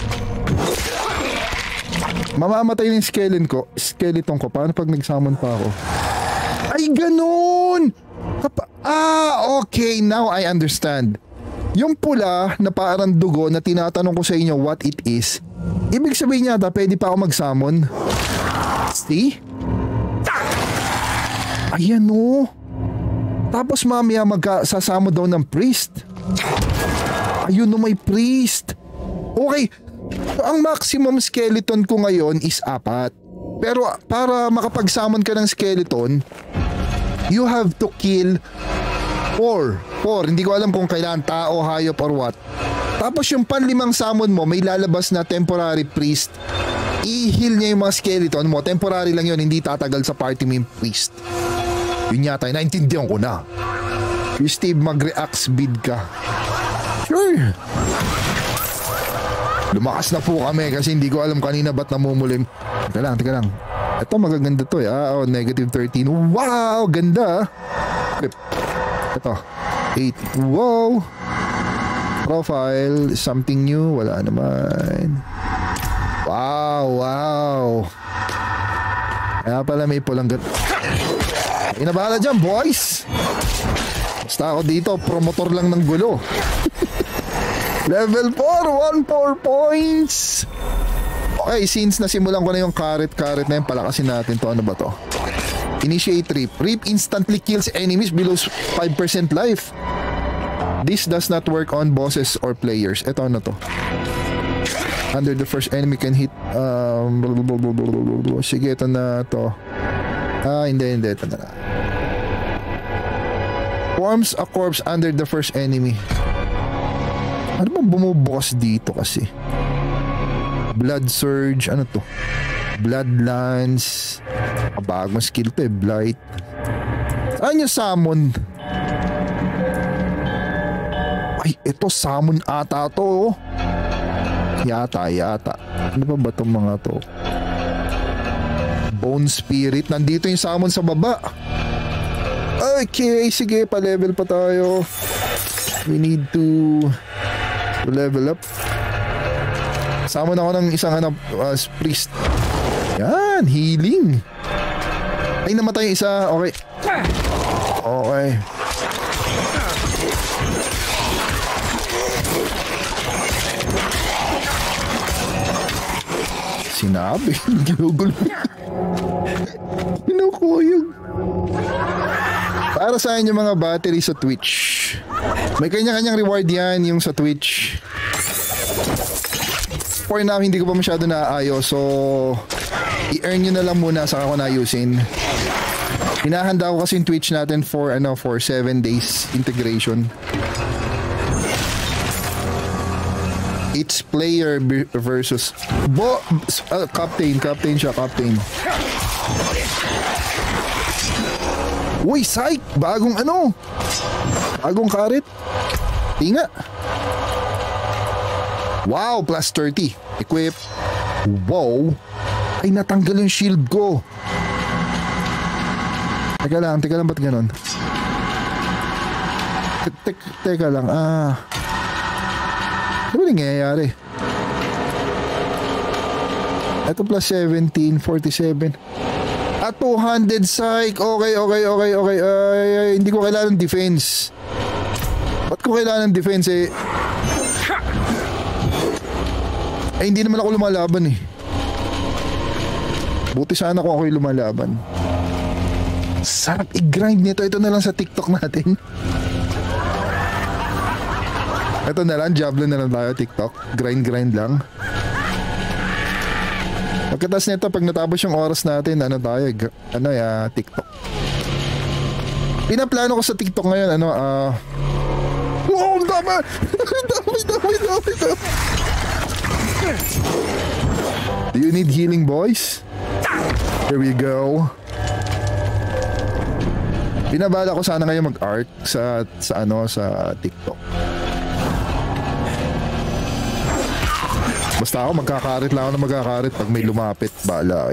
[SPEAKER 1] Mamamatay yung skeleton ko. Paano pag nagsamon pa ako? Ay, ganun! Okay. Now I understand. Yung pula na parang dugo na tinatanong ko sa inyo what it is, ibig sabihin niya pwede pa ako mag-summon. See? Ayan, oh. Tapos mamaya magsasamo daw ng priest. Ayun, may priest. Okay. Ang maximum skeleton ko ngayon is 4. Pero para makapag-summon ka ng skeleton, you have to kill 4. Hindi ko alam kung kailangan tao, hayop, or what. Tapos yung panlimang summon mo, may lalabas na temporary priest. I-heal niya yung mga skeleton mo. Temporary lang yun, hindi tatagal sa party mo yung priest. Yun yata, naintindihan ko na. Steve, mag-react bid ka. Sure. Lumakas na po kami kasi hindi ko alam kanina ba't namumulim. Teka lang. Ito magaganda to, negative 13. Wow, ganda. Ito, 8. Wow. Profile, something new. Wala naman. Wow. Kaya pala may pulang inabahala dyan, boys. Basta ako dito, promotor lang ng gulo. Level 4, 1-4 points. Okay, since nasimulan ko na yung carrot na yun, palakasin natin to. Ano ba to? Initiate Rip. Rip instantly kills enemies below 5% life. This does not work on bosses or players. Ito, ano to? Under the first enemy can hit sige, ito na to. Hindi, ito na. Forms a corpse under the first enemy. Ano bang bumubukas dito kasi? Blood Surge, ano to? Blood Lance. Bagong skill to, Blight. Saan yung summon? Ay, ito summon ata to. Yata. Ano pa ba itong mga to? Bone Spirit. Nandito yung summon sa baba. Okay, sige, pa-level pa tayo. We need to level up. Summon ako ng isang priest. Yan, healing. Ay, namatay yung isa. Okay. Sinabi. Ginugulo. Kinukuyog. Para sa inyo mga battery sa Twitch. May kanya-kanyang reward yan yung sa Twitch. For now, hindi ko pa masyado naayos. So, i-earn nyo na lang muna saka ko na-ayusin. Hinahanda ko kasi yung Twitch natin for 7 days integration. It's player versus captain siya. Uy, psych! Bagong karet. Tinga. Wow, plus 30. Equip. Wow. Ay, natanggal yung shield ko. Teka lang, ba't ganon? Teka lang, ano ba nangyayari? Ito plus 17, 47. 200 psych. Okay. Ay, hindi ko kailangan ng defense. Ba't ko kailangan ng defense eh? Ay, hindi naman ako lumalaban eh. Buti sana kung ako'y lumalaban. Sarap i-grind nito. Ito na lang sa TikTok natin. Ito na lang, Diablo na lang tayo, TikTok. Grind lang. Pagkatas nito, pag natapos yung oras natin, TikTok. Pinaplano ko sa TikTok ngayon, wow, dami! Do you need healing, boys? Here we go. Binabala ko sana ngayon mag-art sa TikTok. Basta ako magkakarit lang ako na magkakarit pag may lumapit. Bala.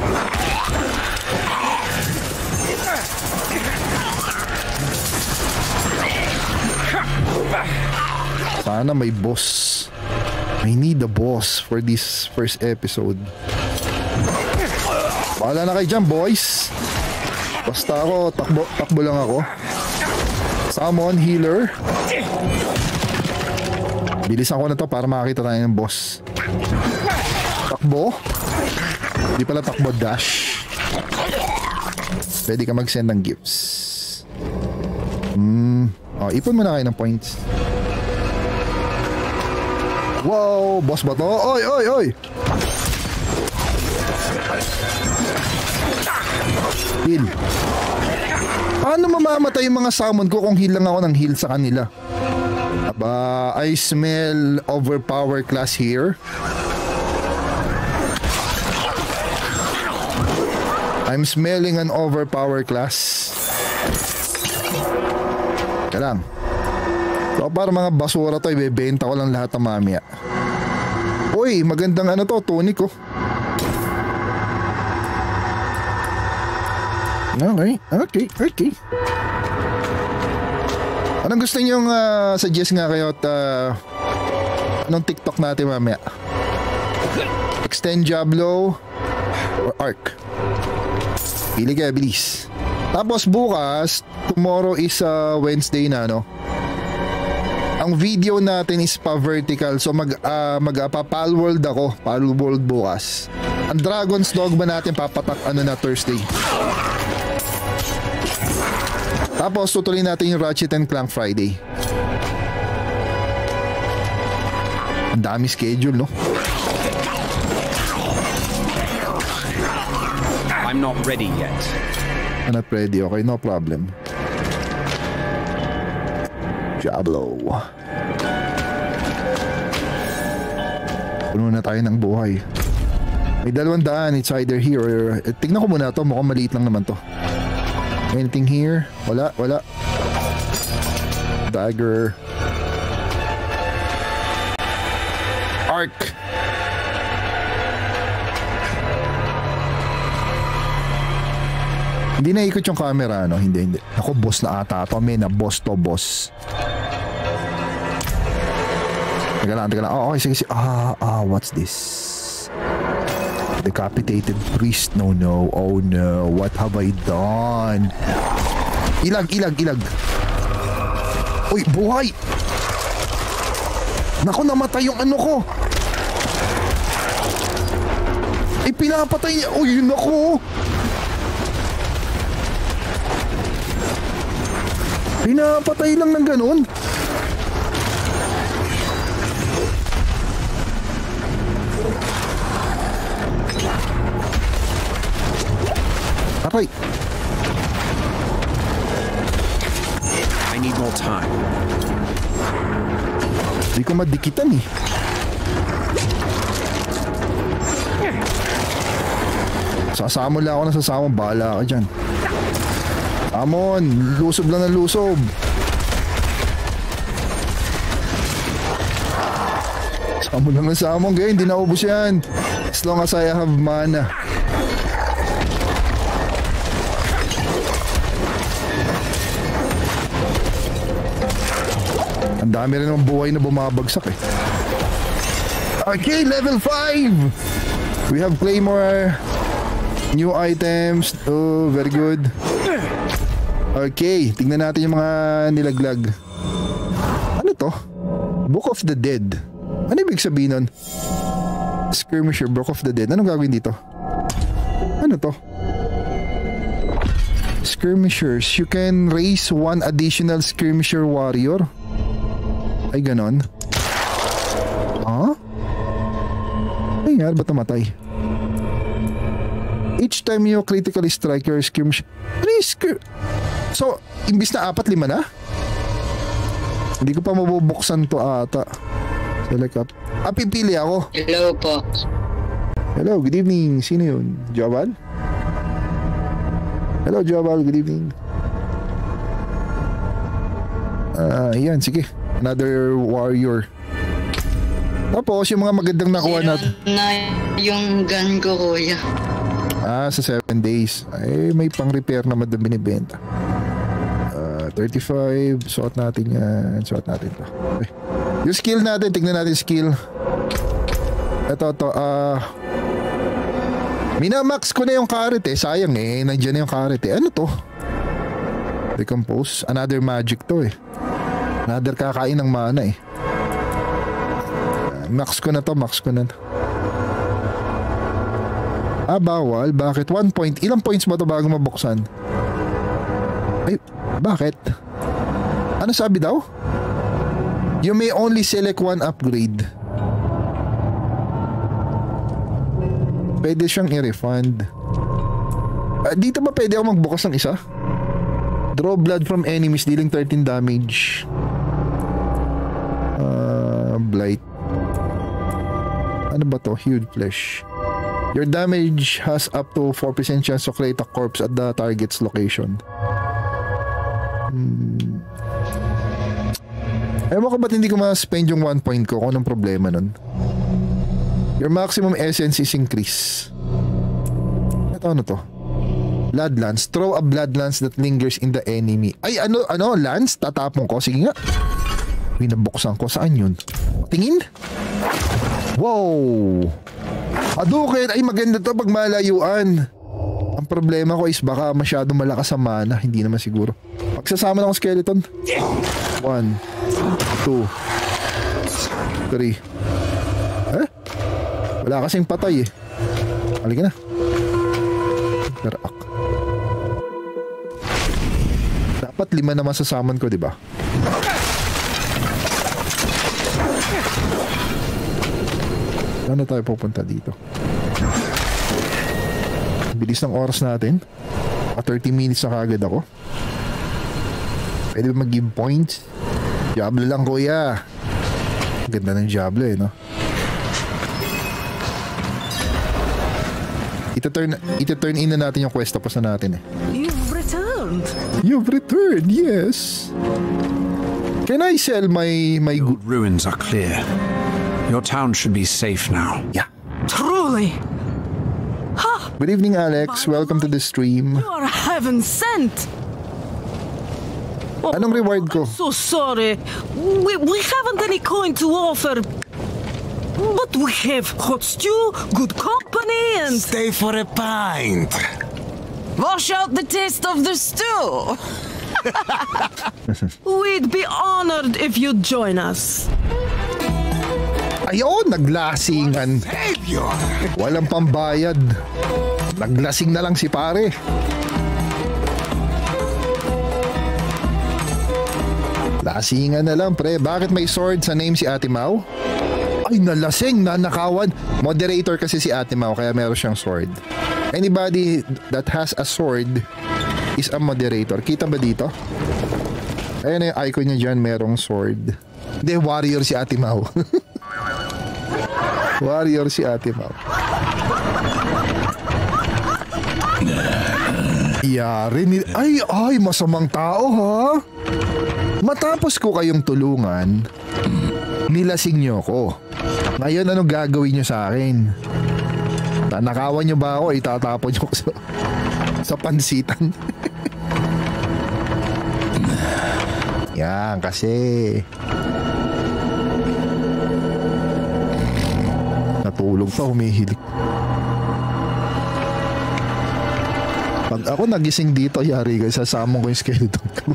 [SPEAKER 1] Sana may boss. I need a boss for this first episode. Bahala na kayo dyan, boys. Basta ako, takbo lang ako. Summon, healer. Bilisan ko na to para makakita tayo ng boss. Takbo. Hindi pala takbo, dash. Pwede ka mag-send ng gifts. Ipon mo na kayo ng points. Wow, boss ba to? Oy! Heal. Paano mamamatay yung mga summon ko kung heal lang ako ng heal sa kanila? I smell overpower class here. I'm smelling an overpower class. Teka lang. So, para mga basura to, ibebenta ko lang lahat ng mamaya. Uy, magandang tunic ko. Okay. Anong gusto niyong suggest nga kayo at anong TikTok natin mamaya? Extend Diablo or Arc? Pili kayo, bilis. Tapos bukas, tomorrow is Wednesday na, Ang video natin is pa-vertical, so pa-Palworld ako. Palworld bukas. Ang Dragon's Dogma natin papatak Thursday. Tapos tutuloy natin yung Ratchet and Clank Friday. Ang dami schedule, no?
[SPEAKER 2] I'm not ready yet.
[SPEAKER 1] I'm not ready, okay, no problem. Diablo. Puno na tayo ng buhay. May 200, it's either here or... tignan ko muna to, mukhang maliit lang naman to. Anything here? Wala. Dagger. Arc. Hindi na ikot yung camera, Hindi. Ako, boss na ata ito. May na boss to, boss. Teka lang. Okay, sige. What's this? Decapitated priest. No. Oh no. What have I done? Ilag. Uy, buhay! Naku, namatay yung ko. Ay, pinapatay niya. Oh, yun ako. Pinapatay lang ng ganun. Aray.
[SPEAKER 2] I need more time.
[SPEAKER 1] Di ko madikitan eh. Sasamon lang ako na sasamon. Bahala ka dyan. Amon, lusob lang ng lusob. Samon lang ng samon. Gaya, hindi naubos yan. As long as I have mana. Ang dami rin ng buhay na bumabagsak eh. Okay, level 5! We have Claymore. New items. Oh, very good. Okay, tingnan natin yung mga nilaglag. Ano to? Book of the Dead. Ano ibig sabihin nun? Skirmisher, Book of the Dead. Anong gagawin dito? Ano to? Skirmishers. You can raise one additional skirmisher warrior. Ay, ganon. Huh? Ay nga, ba't namatay? Each time you critically strike your skirmisher. Ano yung So, imbis na 4, 5 na? Hindi ko pa mabubuksan to ata. Select up. Pipili ako.
[SPEAKER 7] Hello po.
[SPEAKER 1] Hello, good evening. Sino yun? Jobal? Hello, Jobal. Good evening. Yan, sige. Another warrior. Tapos, yung mga magandang nakuha natin.
[SPEAKER 7] Na yung gun ko, kuya.
[SPEAKER 1] Sa 7 days. Ay, may pang-repair naman doon binibenta. 35. Suot natin yan. Suot natin to. Okay. Yung skill natin. Tignan natin skill. Ito. Minamax ko na yung carrot eh. Sayang eh. Nandiyan na yung carrot eh. Ano to? Decompose. Another magic to eh. Another kakain ng mana eh. Max ko na to. Bawal. Bakit? 1 point. Ilang points ba to bago mabuksan? Ay, bakit? Ano sabi daw? You may only select one upgrade. Pwede siyang i-refund. Dito ba pwede ako magbukas ng isa? Draw blood from enemies dealing 13 damage. Blight. Ano ba to? Hued flesh. Your damage has up to 4% chance to create a corpse at the target's location. Ewan ko ba't hindi ko ma-spend yung 1 point ko kung anong problema nun. Your maximum essence is increase. Ano to? Blood lance. Throw a blood lance that lingers in the enemy. Ay, ano? Lance? Tatapon ko? Sige nga. Pinabuksan ko. Saan yun? Tingin? Wow! Hadouken! Ay, maganda to pag malayuan. Ang problema ko is baka masyado malakas ang mana. Hindi naman siguro. Magsasama na akong skeleton. 1, 2, 3. Wala kasing patay eh. Halika na. Interact. Dapat 5 naman sa summon ko, diba? Saan na tayo pupunta dito? Bilis ng oras natin. 30 minutes na kagad ako. Pwede ba mag-give points? Diablo lang, kuya. Ganda ng Diablo eh, no? Ito-turn in na natin yung quest tapos na natin eh.
[SPEAKER 6] You've returned.
[SPEAKER 1] You've returned, yes. Can I sell my
[SPEAKER 2] Your ruins are clear. Your town should be safe now.
[SPEAKER 1] Yeah.
[SPEAKER 6] Truly.
[SPEAKER 1] Good evening, Alex. Welcome to the stream.
[SPEAKER 6] You are heaven sent.
[SPEAKER 1] Anong reward ko?
[SPEAKER 6] So sorry. We haven't any coin to offer. But we have hot stew, good company, and...
[SPEAKER 8] Stay for a pint.
[SPEAKER 6] Wash out the taste of the stew. We'd be honored if you'd join us.
[SPEAKER 1] Ayun, naglasingan. Walang pambayad. Naglasing na lang si pare. Lasingan na lang, pre. Bakit may sword sa name si Ate Mau? Ay, nalasing, nanakawan. Moderator kasi si Ate Mau, kaya meron siyang sword. Anybody that has a sword is a moderator. Kita ba dito? Ayan na yung icon niya dyan, merong sword. Hindi, warrior si Ate Mau. Warrior si Ate Mau. Yari. Ay, masamang tao, ha? Matapos ko kayong tulungan, nilasing nyo ko. Ngayon, ano gagawin nyo sa akin? Nanakawan nyo ba ako? Itatapon nyo ko sa pansitan. Yan, kasi natulog pa, humihilik. Pag ako nagising dito, yari guys, sasamong ko yung skeleton ko.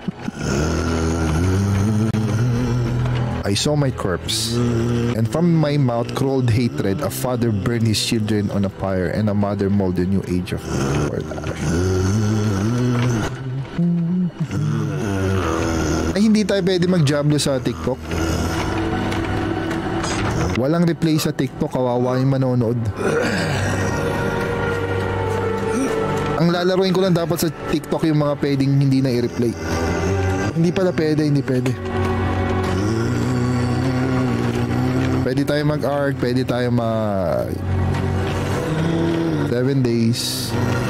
[SPEAKER 1] I saw my corpse, and from my mouth crawled hatred. A father burned his children on a fire, and a mother molded a new age of war. Ay, hindi tayo pwede mag-jablo sa TikTok. Walang replay sa TikTok, kawawa yung manonood. Ang lalaruin ko lang dapat sa TikTok yung mga pwedeng hindi na i-replay. Hindi pala pwede, hindi pwede. Pwede tayo mag-arc, pwede tayo mag 7 days.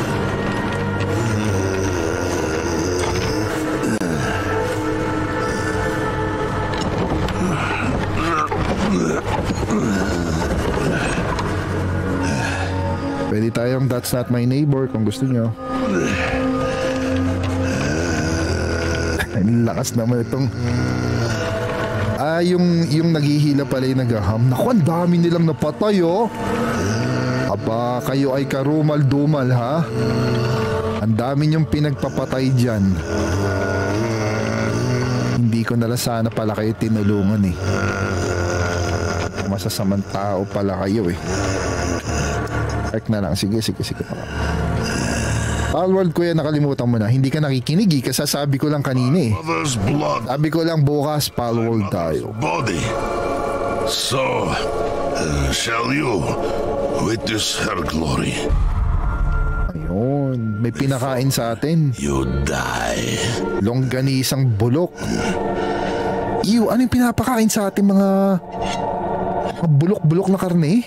[SPEAKER 1] Pwede tayong That's Not My Neighbor kung gusto nyo. Ang lakas naman itong yung naghihila pala yung naghaham. Naku, ang dami nilang napatay, oh. Aba, kayo ay karumal-dumal, ha? Ang dami niyong pinagpapatay dyan. Hindi ko nala sana pala kayo tinulungan, eh. Masasamang tao pala kayo, eh. Ark na lang. Sige. Palworld, kuya, nakalimutan mo na. Hindi ka nakikinig, eh. Kasasabi ko lang kanina, eh. Sabi ko lang bukas, Palworld tayo.
[SPEAKER 9] Body. So, shall you witness her glory?
[SPEAKER 1] Ayun, may pinakain sa atin.
[SPEAKER 9] You die.
[SPEAKER 1] Longganisang bulok. Ew, ano yung pinapakain sa atin mga bulok-bulok na karne?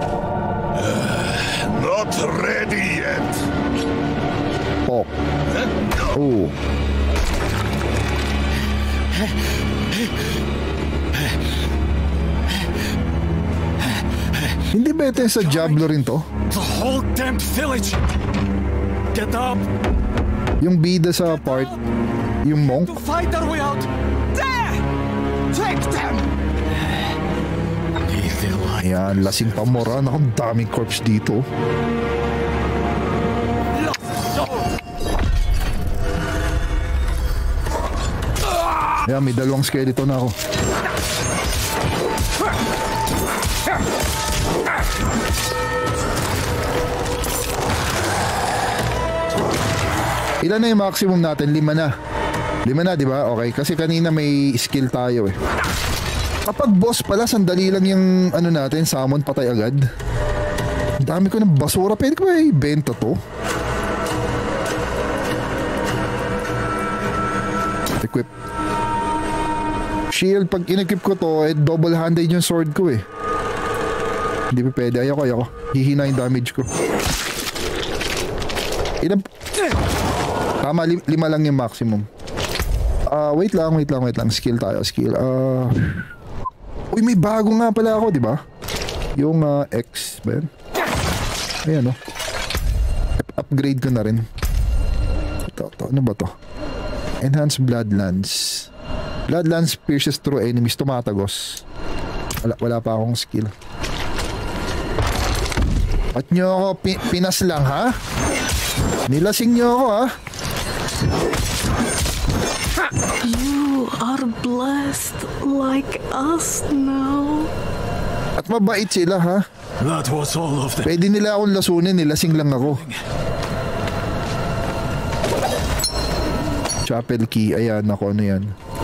[SPEAKER 9] Not ready yet.
[SPEAKER 1] Pop. Oh. Hindi ba ito sa Diablo rin to?
[SPEAKER 2] The whole damn village. Get up.
[SPEAKER 1] Yung bida sa part, yung monk.
[SPEAKER 2] To fight our way out. There. Take them.
[SPEAKER 1] Ayan, lasing pamoran. Ang daming corpse dito. Ayan, may dalawang skeleton ako. Ilan na yung maximum natin? 5 na. 5 na, di ba? Okay, kasi kanina may skill tayo, eh. Kapag boss pala, sandali lang yung ano natin, summon, patay agad. Ang dami ko ng basura. Pwede ko ba ibenta to? Equip. Shield, pag in-equip ko to, double-handed yung sword ko, eh. Hindi pa pwede. Ayoko. Hihina yung damage ko. Tama, 5 lang yung maximum. Wait lang. Skill tayo, skill. Uy, may bago nga pala ako, di ba? Yung X, ba yan? Ayan, oh. Upgrade ko na rin. Ito. Ano ba to? Enhanced Bloodlands. Bloodlands pierces through enemies. Tumatagos. Wala pa akong skill. At nyo ako pinas lang, ha? Nilasing nyo ako, ha?
[SPEAKER 5] You are blessed like us now.
[SPEAKER 1] At mabait sila, ha?
[SPEAKER 8] That was all of them.
[SPEAKER 1] Pwede nila akong lasunin, nilasing lang ako. Chapel key, ayan, ako, ano yan?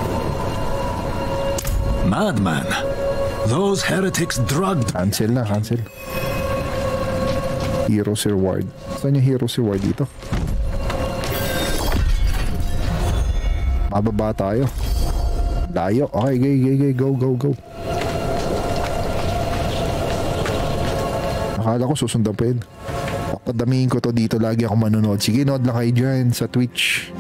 [SPEAKER 8] Madman. Those heretics drugged.
[SPEAKER 1] Cancel na, cancel. Hero's Reward. Saan yung Hero's Reward dito? Mababa tayo. Layo. Okay, go. Akala ko susundan pa yun. Padamihin ko to dito, lagi ako manonood. Sige, nood lang kayo dyan sa Twitch.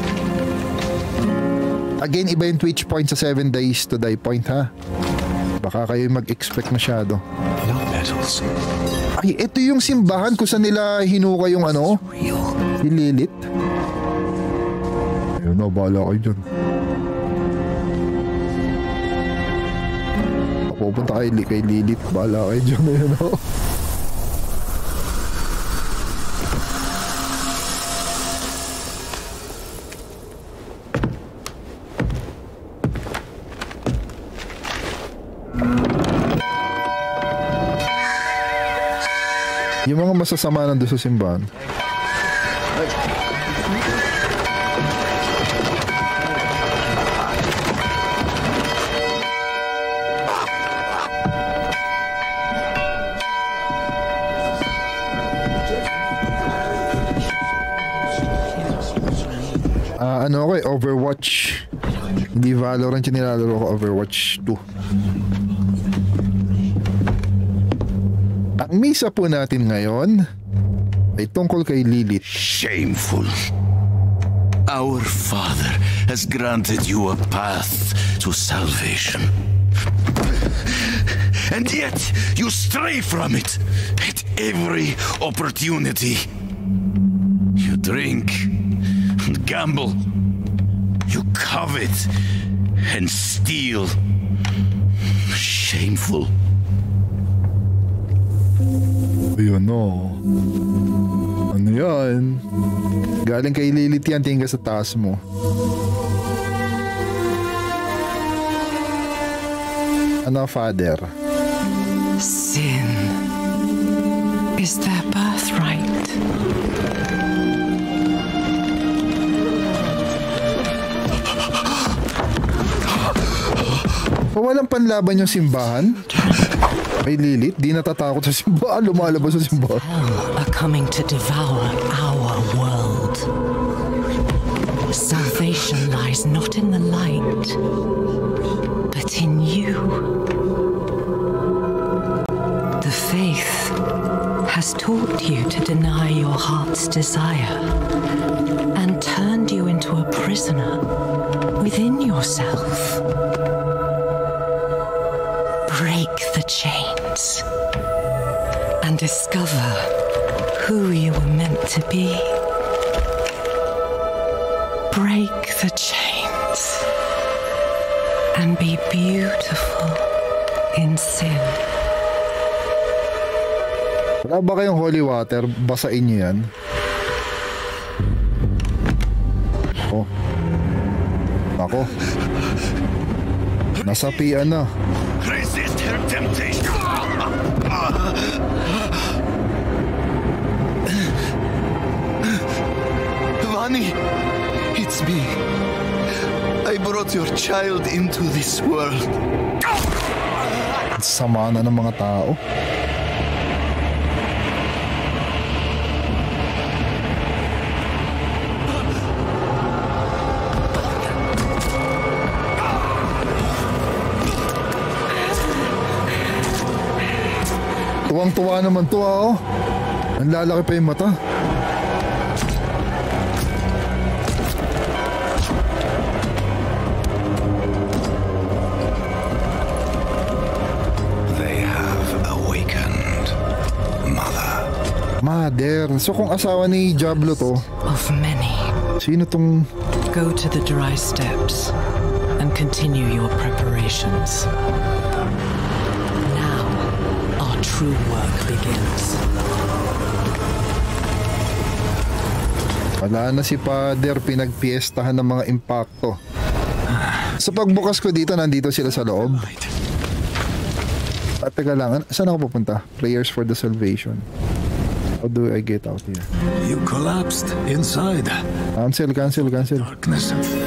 [SPEAKER 1] Again, iba yung Twitch point sa 7 days to die point, ha? Baka kayo mag-expect masyado. Ay, ito yung simbahan kung saan nila hinuka yung ano? Si Lilith. Ayun na, bahala kayo dyan. Pupunta kay Lilith, bahala kayo dyan. Ayun o. Yung mga masasama nandun sa simbahan. Ano ako Overwatch. Hindi Valorant yung nilalaro ko, Overwatch 2. Ang misa po natin ngayon ay tungkol kay Lilith.
[SPEAKER 9] Shameful. Our Father has granted you a path to salvation. And yet you stray from it at every opportunity. You drink and gamble. You covet and steal. Shameful.
[SPEAKER 1] Ayun no. Ano yan? Galing kay Lilith yan, tingin ka sa taas mo. Ano, Father?
[SPEAKER 10] Sin is their birthright.
[SPEAKER 1] Walang panlaban yung simbahan? Kay Lilith, di natatakot sa simbahan, lumalabas sa simbahan.
[SPEAKER 10] Hell are coming to devour our world. Salvation lies not in the light, but in you. The faith has taught you to deny your heart's desire and turned you into a prisoner within yourself. Break the chains and discover who you were meant to be. Break the chains and be beautiful in sin.
[SPEAKER 1] Wala ba kayong holy water? Basain nyo yan. Oh. Ako. Nasapian na.
[SPEAKER 9] Resist her temptation.
[SPEAKER 11] Vani, it's me. I brought your child into this world.
[SPEAKER 1] Sama na ng mga tao. Tuwang-tuwa naman to, oh. Ang lalaki pa yung mata.
[SPEAKER 11] They have awakened, Mother.
[SPEAKER 1] Mother. So kung asawa ni Diablo to,
[SPEAKER 10] of many.
[SPEAKER 1] Sino tong...
[SPEAKER 10] Go to the dry steps and continue your preparations. True work begins.
[SPEAKER 1] Wala na si Father, pinagpiestahan ng mga impacto. Sa pagbukas ko dito, nandito sila sa loob. Teka lang, saan ako pupunta? Prayers for the salvation. How do I get out here?
[SPEAKER 8] You collapsed inside.
[SPEAKER 1] Cancel.
[SPEAKER 8] Darkness.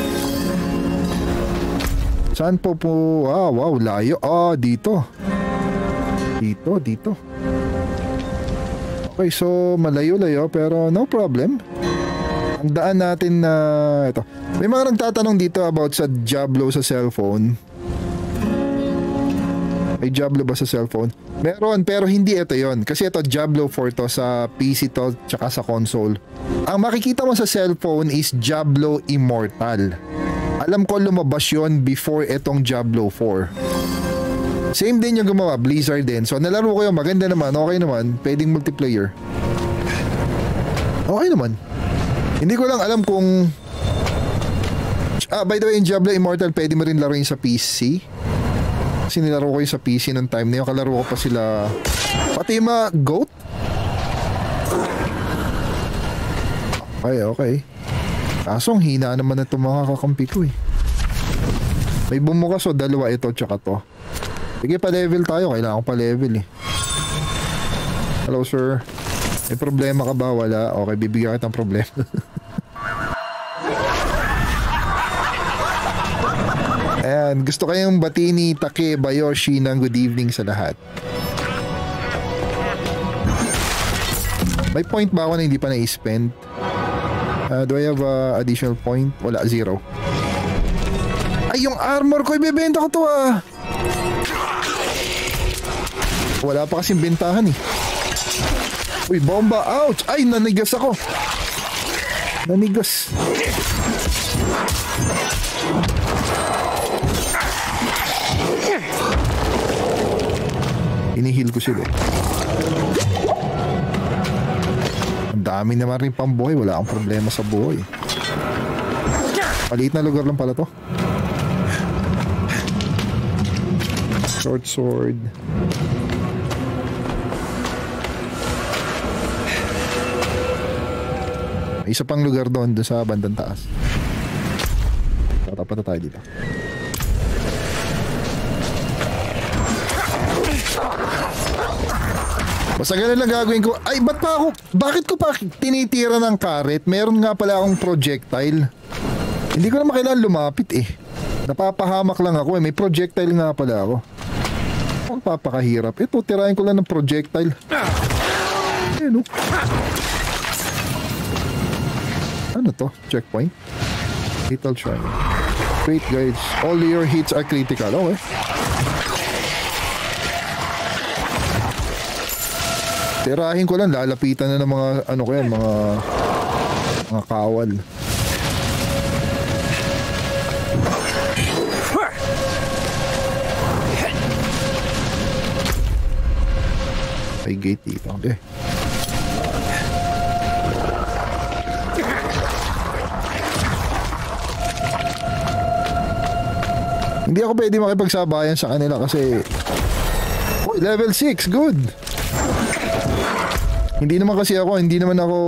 [SPEAKER 1] Saan po? Wow, layo. Dito. Dito. Okay, so malayo-layo pero no problem. Ang daan natin na ito. May mga nagtatanong dito about sa Diablo sa cellphone. May Diablo ba sa cellphone? Meron, pero hindi ito yon. Kasi ito Diablo 4 to, sa PC to, tsaka sa console. Ang makikita mo sa cellphone is Diablo Immortal. Alam ko lumabas yon before itong Diablo 4. Same din yung gumawa, Blizzard din. So nalaro ko yun, maganda naman, okay naman. Pwedeng multiplayer. Okay naman. Hindi ko lang alam kung... by the way, in Diablo Immortal, pwede mo rin laruin sa PC. Kasi nilaro ko yung sa PC nung time na yun. Kalaro ko pa sila... Pati yung mga goat? Okay. Kaso ang hina naman na itong mga kakampi ko eh. May bumukas o dalawa ito tsaka to. Sige, pa-level tayo. Kailangan ko pa-level eh. Hello, sir. May problema ka ba? Wala. Okay, bibigyan kita ng problema. Ayan, gusto kayong bati ni Take Bayoshi ng good evening sa lahat. May point ba ako na hindi pa na-spend? Do I have additional point? Wala, 0. Ay, yung armor ko, ibebenta ko to ah. Wala pa kasing bentahan eh. Uy, bomba. Ouch! Ay, nanigas ako. Nanigas. Inihil ko sila. Ang dami naman rin pambuhay. Wala akong problema sa buhay. Maliit na lugar lang pala to. Short sword. May isa pang lugar doon sa bandang taas. Tatapat na tayo dito. Basta ganun lang gagawin ko. Ay, bakit ko pa tinitira ng karet? Meron nga pala akong projectile. Hindi ko naman kailangan lumapit eh. Napapahamak lang ako eh. May projectile nga pala ako. Ang papakahirap. Ito, tirahin ko lang ng projectile. Ayan o. Ano to? Checkpoint? Fatal Shrine. Wait guys, all your hits are critical. Okay. Tirahin ko lang, lalapitan na ng mga ano ko yan, mga kawal. May gate dito. Okay. Hindi ako pwede makipagsabayan sa kanila kasi level 6, good. Hindi naman ako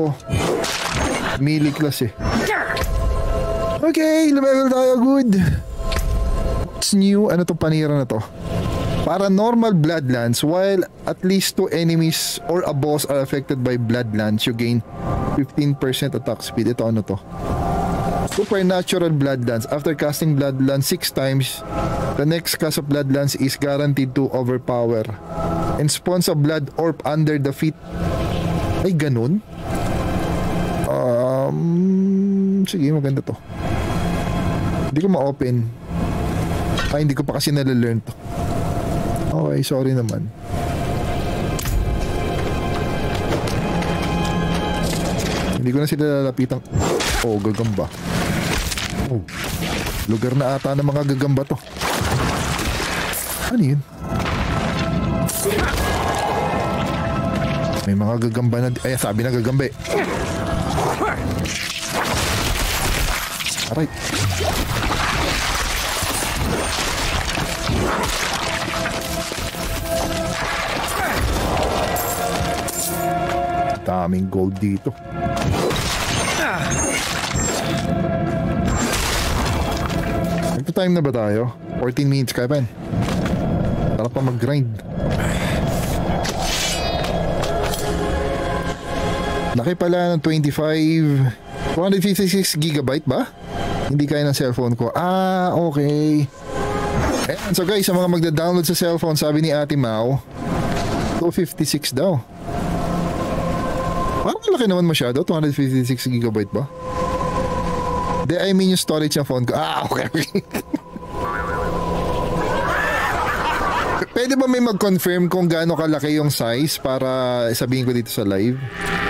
[SPEAKER 1] melee class eh. Okay, level tayo, good. What's new? Ano to panira na to? Paranormal Bloodlands. While at least 2 enemies or a boss are affected by Bloodlands, you gain 15% attack speed. Ito ano to? Supernatural Bloodlands. After casting Bloodlands 6 times, the next cast of Bloodlands is guaranteed to overpower and spawns a blood orb under the feet. Ay, ganun? Sige, maganda to. Hindi ko ma-open. Ay, hindi ko pa kasi nalalearn to. Okay, sorry naman. Hindi ko na sila lalapitan. Oh, gagamba. Oh, lugar na ata ng mga gagamba to. Ano yun? May mga gagamba na... Ay, sabi na gagamba eh. Alright. Daming gold dito. Nagpa-time na ba tayo? 14 minutes, Kevin. Para pa mag-grind. Laki pala ng 256GB ba? Hindi kaya ng cellphone ko. Okay. Ayan, so guys, sa mga magda-download sa cellphone, sabi ni Ate Mau, 256 daw. Parang laki naman masyado, 256GB ba? I mean yung storage ng phone ko. Okay. Pwede ba may mag-confirm kung gaano kalaki yung size para sabihin ko dito sa live?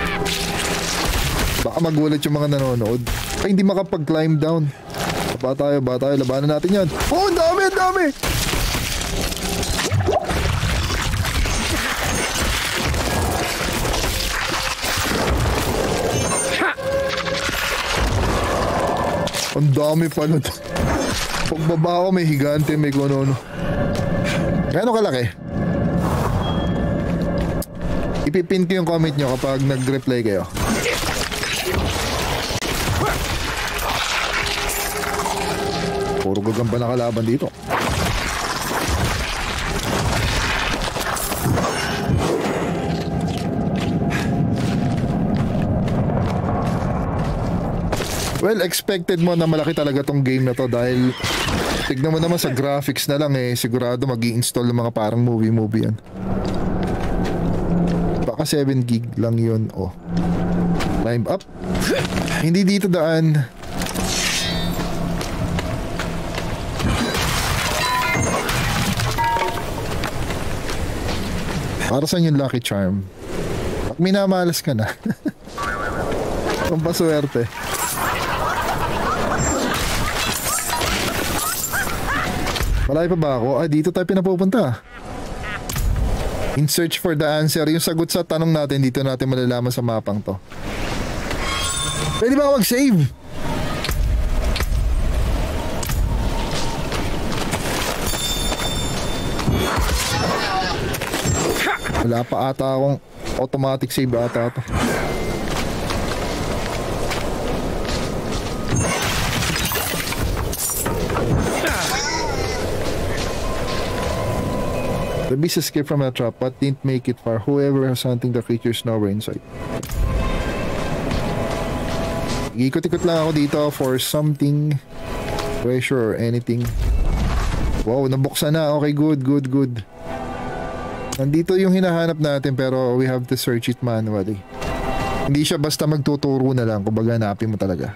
[SPEAKER 1] Baka magulat yung mga nanonood. Ay, hindi makapag-climb down. Ba tayo, labanan natin yan. Oh, ang dami, ang dami! Ang dami pala. Pagbaba ko may higante, may kuno-no. Gano'ng kalaki? Ipipin ko yung comment nyo kapag nag-reply kayo. Puro gagamba na kalaban dito. Well, expected mo na malaki talaga tong game na to dahil tignan mo naman sa graphics na lang sigurado mag-i-install ng mga parang movie yan. Baka 7 gig lang yun. Climb up. Hindi dito daan. Para saan yung Lucky Charm? Pag minamalas ka na. Ang paswerte. Malay pa ba ako? Dito tayo pinapupunta. In search for the answer. Yung sagot sa tanong natin, dito natin malalaman sa mapang to. Pwede ba ako mag-save? Wala pa ata akong automatic save ata to. The beast escaped from a trap but didn't make it far. Whoever has hunting the creatures now were inside. Ikot-ikot lang ako dito for something, treasure or anything. Wow, nabuksan na. Okay, good. Nandito yung hinahanap natin pero we have to search it manually. Hindi siya basta magtuturo na lang. Kumbaga hanapin mo talaga.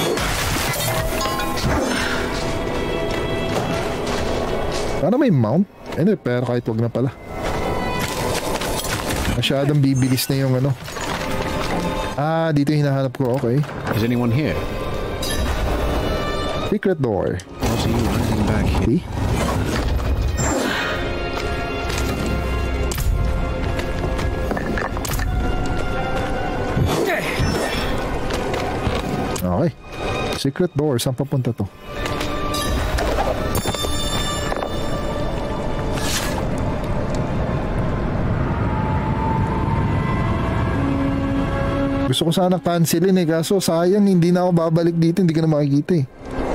[SPEAKER 1] Sana may mount? Pero kahit wag na pala. Masyadong bibilis na yung ano. Dito yung hinahanap ko. Okay.
[SPEAKER 2] Is anyone here?
[SPEAKER 1] Secret door.
[SPEAKER 2] What are you hiding back here?
[SPEAKER 1] Okay. Secret door. Saan papunta to? Gusto ko sana cancelin kaso sayang hindi na ako babalik dito, hindi ka na makikita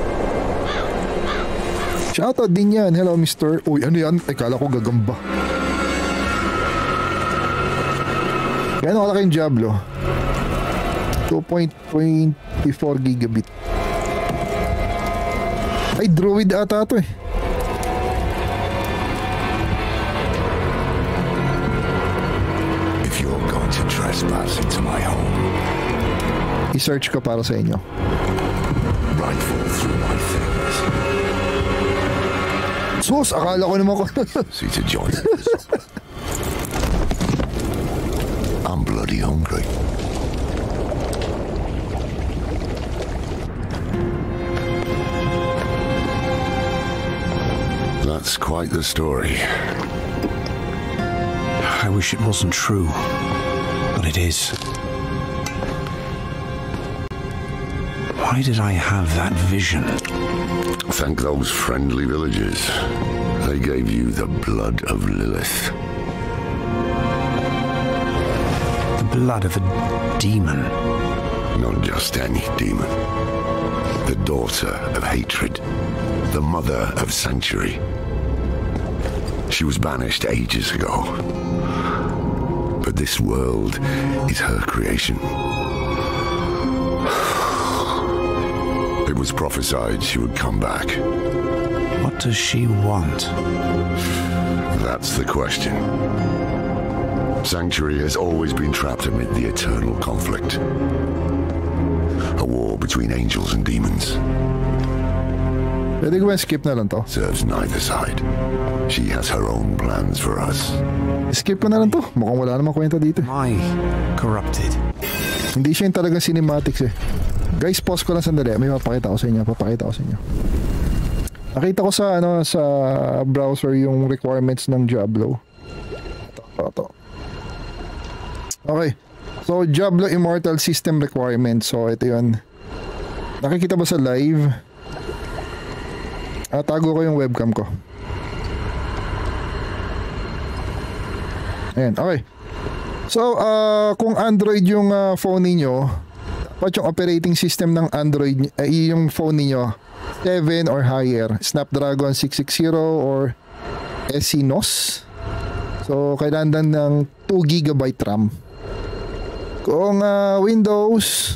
[SPEAKER 1] Shoutout din yan. Hello Mr. Uy, ano yan? Kala ko gagamba. Gano'n kalaki yung Diablo? 2.24 gigabit. Ay, Druid ata to
[SPEAKER 4] If you're going to trespass into my home,
[SPEAKER 1] i-search ko para sa inyo.
[SPEAKER 4] Rifle through my things.
[SPEAKER 1] Sus, akala ko naman ko.
[SPEAKER 4] See to join us. I'm bloody hungry. That's quite the story.
[SPEAKER 2] I wish it wasn't true, but it is. Why did I have that vision?
[SPEAKER 4] Thank those friendly villagers. They gave you the blood of Lilith.
[SPEAKER 2] The blood of a demon.
[SPEAKER 4] Not just any demon. The daughter of hatred. The mother of sanctuary. She was banished ages ago. But this world is her creation. It was prophesied she would come back.
[SPEAKER 8] What does she want?
[SPEAKER 4] That's the question. Sanctuary has always been trapped amid the eternal conflict. A war between angels and demons.
[SPEAKER 1] Pwede ko ba skip na lang to?
[SPEAKER 4] Serves neither side. She has her own plans for us.
[SPEAKER 1] Skip ko na lang to. Mukhang wala namang kwenta dito.
[SPEAKER 8] My corrupted.
[SPEAKER 1] Hindi siya yung talagang cinematics eh. Guys, pause ko lang sandali. May papakita ko sa inyo. Nakita ko sa sa browser yung requirements ng Diablo. Ito. Okay. So, Diablo Immortal System Requirements. So, ito yun. Nakikita ba sa live? Tago ko yung webcam ko. Ayan, okay. So, kung Android yung phone niyo, dapat yung operating system ng Android, yung phone niyo 7 or higher, Snapdragon 660 or Exynos. So, kailangan ng 2 GB RAM. Kung Windows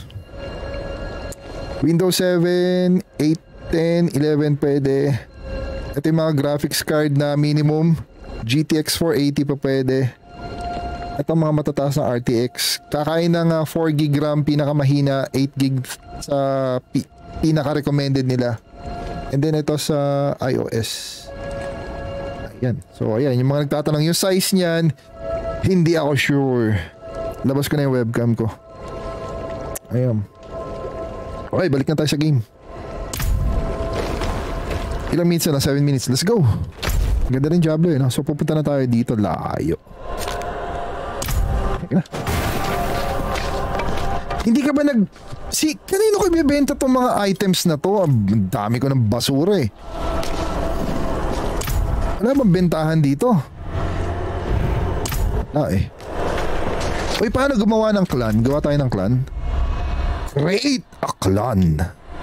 [SPEAKER 1] 7, 8, 10, 11 pwede. Ito yung mga graphics card na minimum GTX 480 pa pwede. Ito mga matataas na RTX. Kakain ng 4 GB RAM, pinakamahina, 8 GB sa pinaka-recommended nila. And then ito sa iOS. Ayan. So ayan, yung mga nagtatanong yung size niyan, hindi ako sure. Labas ko na yung webcam ko. Ayan. Okay, balik na tayo sa game. Ilang minutes na? 7 minutes. Let's go. Ganda rin Diablo eh, no? So pupunta na tayo dito. Layo. Okay na. Hindi ka ba kanino ko ibibenta tong mga items na to? Ang dami ko ng basura eh. Wala bang bentahan dito? Wala eh. Uy, paano gumawa ng clan? Gawa tayo ng clan? Create a clan.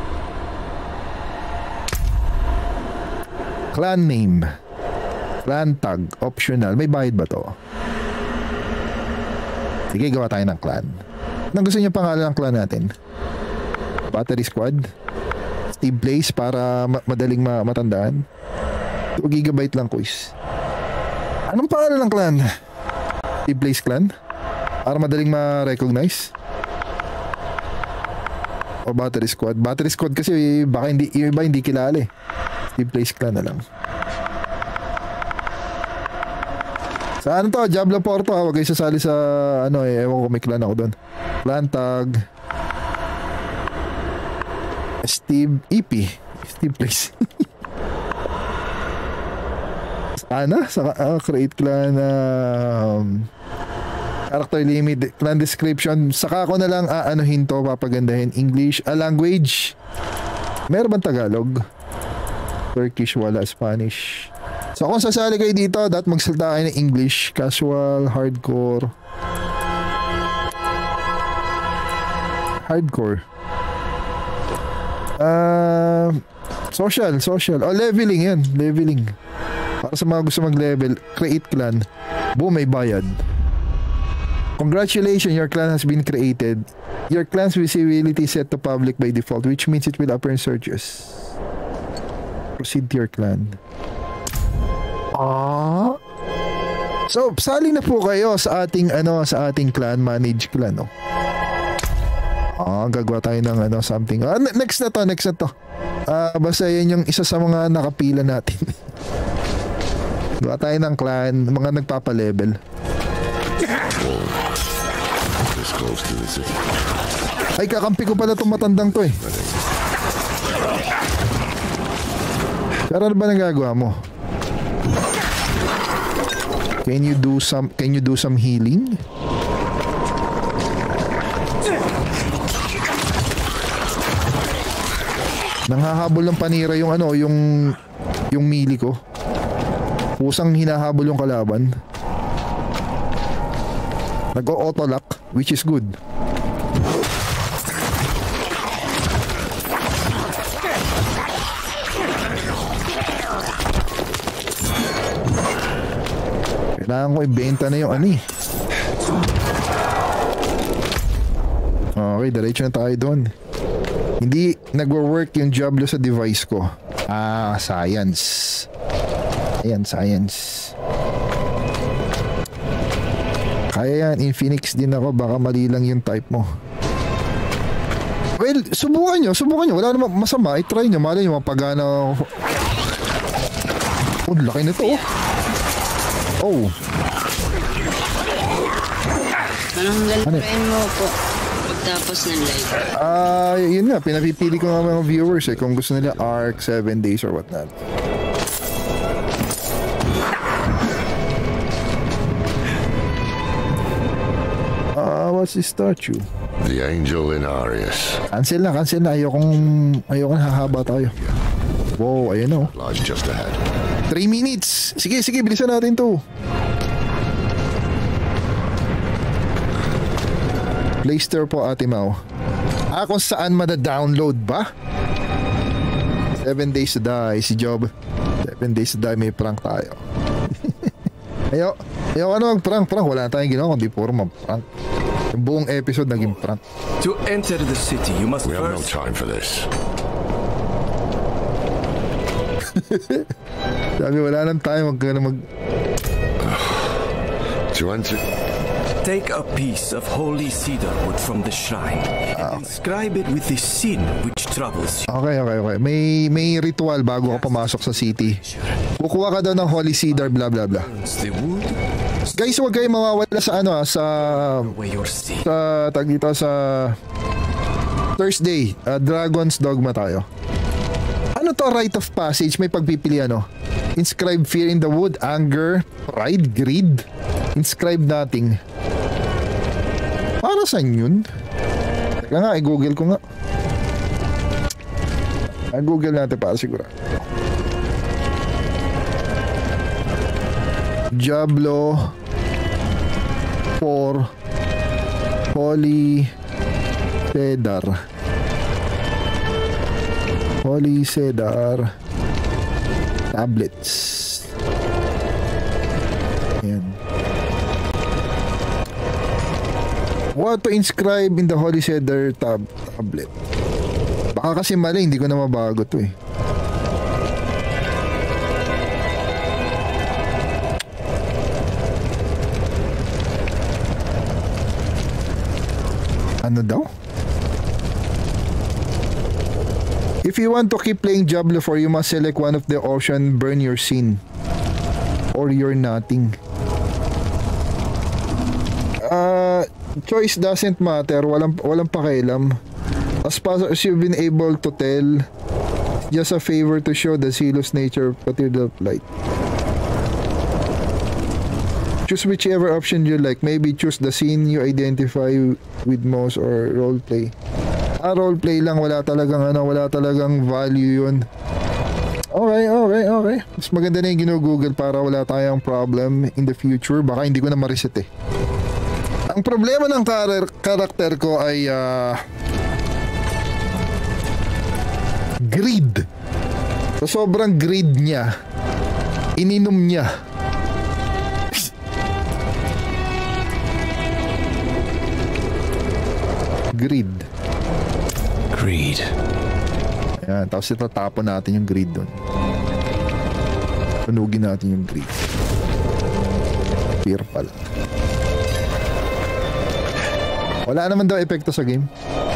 [SPEAKER 1] Clan name. Clan tag. Optional. May bayad ba to? Sige, gawa tayo ng clan. Anong gusto niyo pangalan ng clan natin? Battery Squad? Steve Blaze para madaling matandaan? 2 GB lang quiz. Anong pangalan ng clan? Steve Blaze Clan? Para madaling ma-recognize? O Battery Squad? Battery Squad kasi baka yung iba hindi kilala eh. Steve Blaze Clan na lang. Sa ano to? Diablo Porto ha? Huwag kayo sasali sa ewan ko, may clan ako doon. Clan tag Steve Blaze. Sa create clan character limit, clan description. Saka ako na lang aanuhin to, papagandahin. English, language. Meron bang Tagalog? Turkish, wala. Spanish. So kung sasali kayo dito, dapat magsalita kayo ng English. Casual, hardcore. Social. Leveling yan. Leveling. Para sa mga gusto mag-level, create clan. Boom, may bayad. Congratulations, your clan has been created. Your clan's visibility is set to public by default, which means it will appear in searches. Proceed to your clan. So, sali na po kayo sa ating clan, manage clan, no? Gagawa tayo ng something. Next na to. Basta yan yung isa sa mga nakapila natin. Gawa tayo ng clan, mga nagpapa-level. Ay, kakampi ko pala itong matandang to eh. Pero ano ba nagagawa mo? Can you do some healing? Nanghahabol ng panira yung yung melee ko. Pusang hinahabol yung kalaban. Nag-auto lock, which is good. Kailangan ko ibenta na yung ano eh. Okay, diretso na tayo doon. Hindi nagwo-work yung Diablo sa device ko. Science. Ayan, science. Kaya yan, Infinix din ako. Baka mali lang yung type mo. Well, subukan nyo. Wala namang masama. I-try nyo. Malay nyo, mapagana. Oh, laki na to. Oh.
[SPEAKER 7] Anong galawin mo po pagtapos ng live?
[SPEAKER 1] Yun nga. Pinapipili ko nga mga viewers kung gusto nila ARC, 7 days or whatnot. What's this statue?
[SPEAKER 4] The angel in Arius.
[SPEAKER 1] Cancel na. Ayokong hahaba tayo. Wow, ayun o.
[SPEAKER 4] Lies just ahead.
[SPEAKER 1] 3 minutes. Sige, bilisan natin to. Play Store po, Ate Mau. Kung saan mada-download ba? 7 days to die, si Job. 7 days to die, may prank tayo. Ayoko mag-prank. Wala tayong ginawa kundi puro mag-prank. Yung buong episode naging prank.
[SPEAKER 12] To enter the city, you must
[SPEAKER 4] We have no time for this.
[SPEAKER 1] Sabi, wala lang tayo
[SPEAKER 4] To enter...
[SPEAKER 12] Take a piece of holy cedar wood from the shrine and inscribe it with the sin which troubles you.
[SPEAKER 1] Okay. May ritual bago ka pumasok sa city. Kukuha ka daw ng holy cedar, blah blah blah. Guys, huwag kayo mawawala sa sa Thursday, Dragon's Dogma tayo. Ano to, rite of passage? May pagpipili Inscribe fear in the wood, anger, pride, greed. Inscribe nothing. Para saan yun? Teka nga, i-google ko nga. I-google natin para siguro. Diablo 4 Holy Cedar tablets. Ayan. What to inscribe in the Holy Cedar tablet? Baka kasi mali, hindi ko na mabago to eh. Ano daw? If you want to keep playing Diablo 4, you must select one of the options, burn your sin or you're nothing. Choice doesn't matter, walang pakialam. As far as you've been able to tell, just a favor to show the zealous nature of the light. Choose whichever option you like. Maybe choose the scene you identify with most or roleplay. Roleplay lang, wala talagang value yun. Okay. Mas maganda na yung ginugoogle para wala tayong problem in the future. Baka hindi ko na ma-reset eh. Ang problema ng karakter ko ay greed. So sobrang greed niya, ininom niya. Greed. Ayan, tapos itatapon natin yung greed doon. Tunugin natin yung greed. Fear pala. Wala naman daw epekto sa game.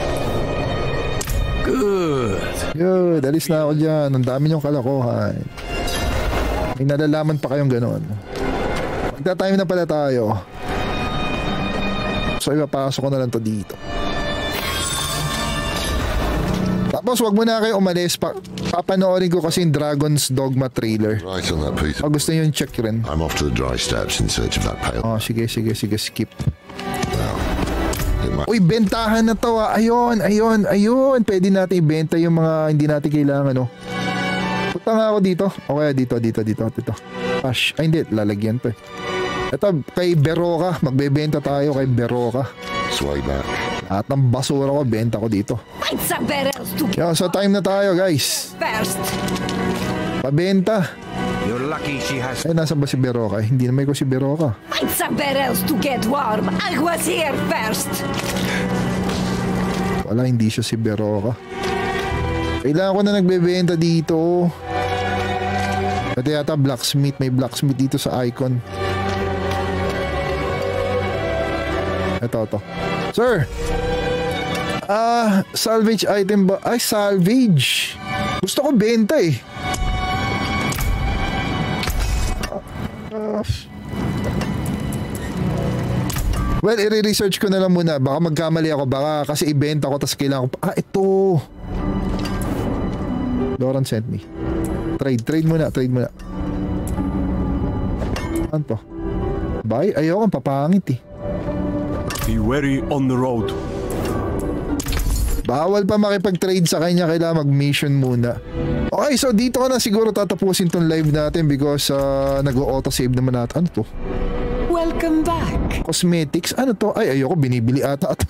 [SPEAKER 1] Good. Alis na ako dyan. Ang dami niyong kalokohan. May nalalaman pa kayong gano'n. Magta-time na pala tayo. So ipapasok ko na lang to dito. Tapos wag mo na kayo umalis. Papanoorin ko kasi yung Dragon's Dogma trailer.
[SPEAKER 4] Right on that piece.
[SPEAKER 1] Gusto nyo yung check rin.
[SPEAKER 4] I'm off to the dry steps in search of that pail.
[SPEAKER 1] Sige, skip. Uy, bentahan na to Ayun. Pwede natin ibenta yung mga hindi natin kailangan Punta nga ako dito. Okay, dito. Ash. Ay, hindi. Lalagyan to eh. Ito, kay Beroka. Magbebenta tayo kay Beroka.
[SPEAKER 4] Sway back.
[SPEAKER 1] At ang basura ko, benta ko dito. So time na tayo, guys.
[SPEAKER 5] First.
[SPEAKER 1] Pabenta.
[SPEAKER 8] You're lucky she has...
[SPEAKER 1] Ay, nasa ba si Beroka? Hindi naman ko si Beroka.
[SPEAKER 6] Find somewhere else to get warm. I was here first.
[SPEAKER 1] Wala, hindi siya si Beroka. Kailangan ko na nagbebenta dito. Pati yata blacksmith. May blacksmith dito sa icon. Ito. Sir! Salvage item ba? Ay, salvage. Gusto ko benta eh. Well, i-research ko na lang muna. Baka magkamali ako. Baka kasi ibenta ko tapos kailangan ko. Ito. Lauren sent me. Trade muna. Ano to? Buy? Ayoko, papangit eh.
[SPEAKER 3] Be wary on the road.
[SPEAKER 1] Bawal pa makipag-trade sa kanya, kailangan mag-mission muna. Okay, so dito ko na siguro tatapusin tong live natin because nag-auto-save naman natin. Ano to?
[SPEAKER 5] Welcome back.
[SPEAKER 1] Cosmetics? Ano to? Ay, ayoko, binibili ata ito.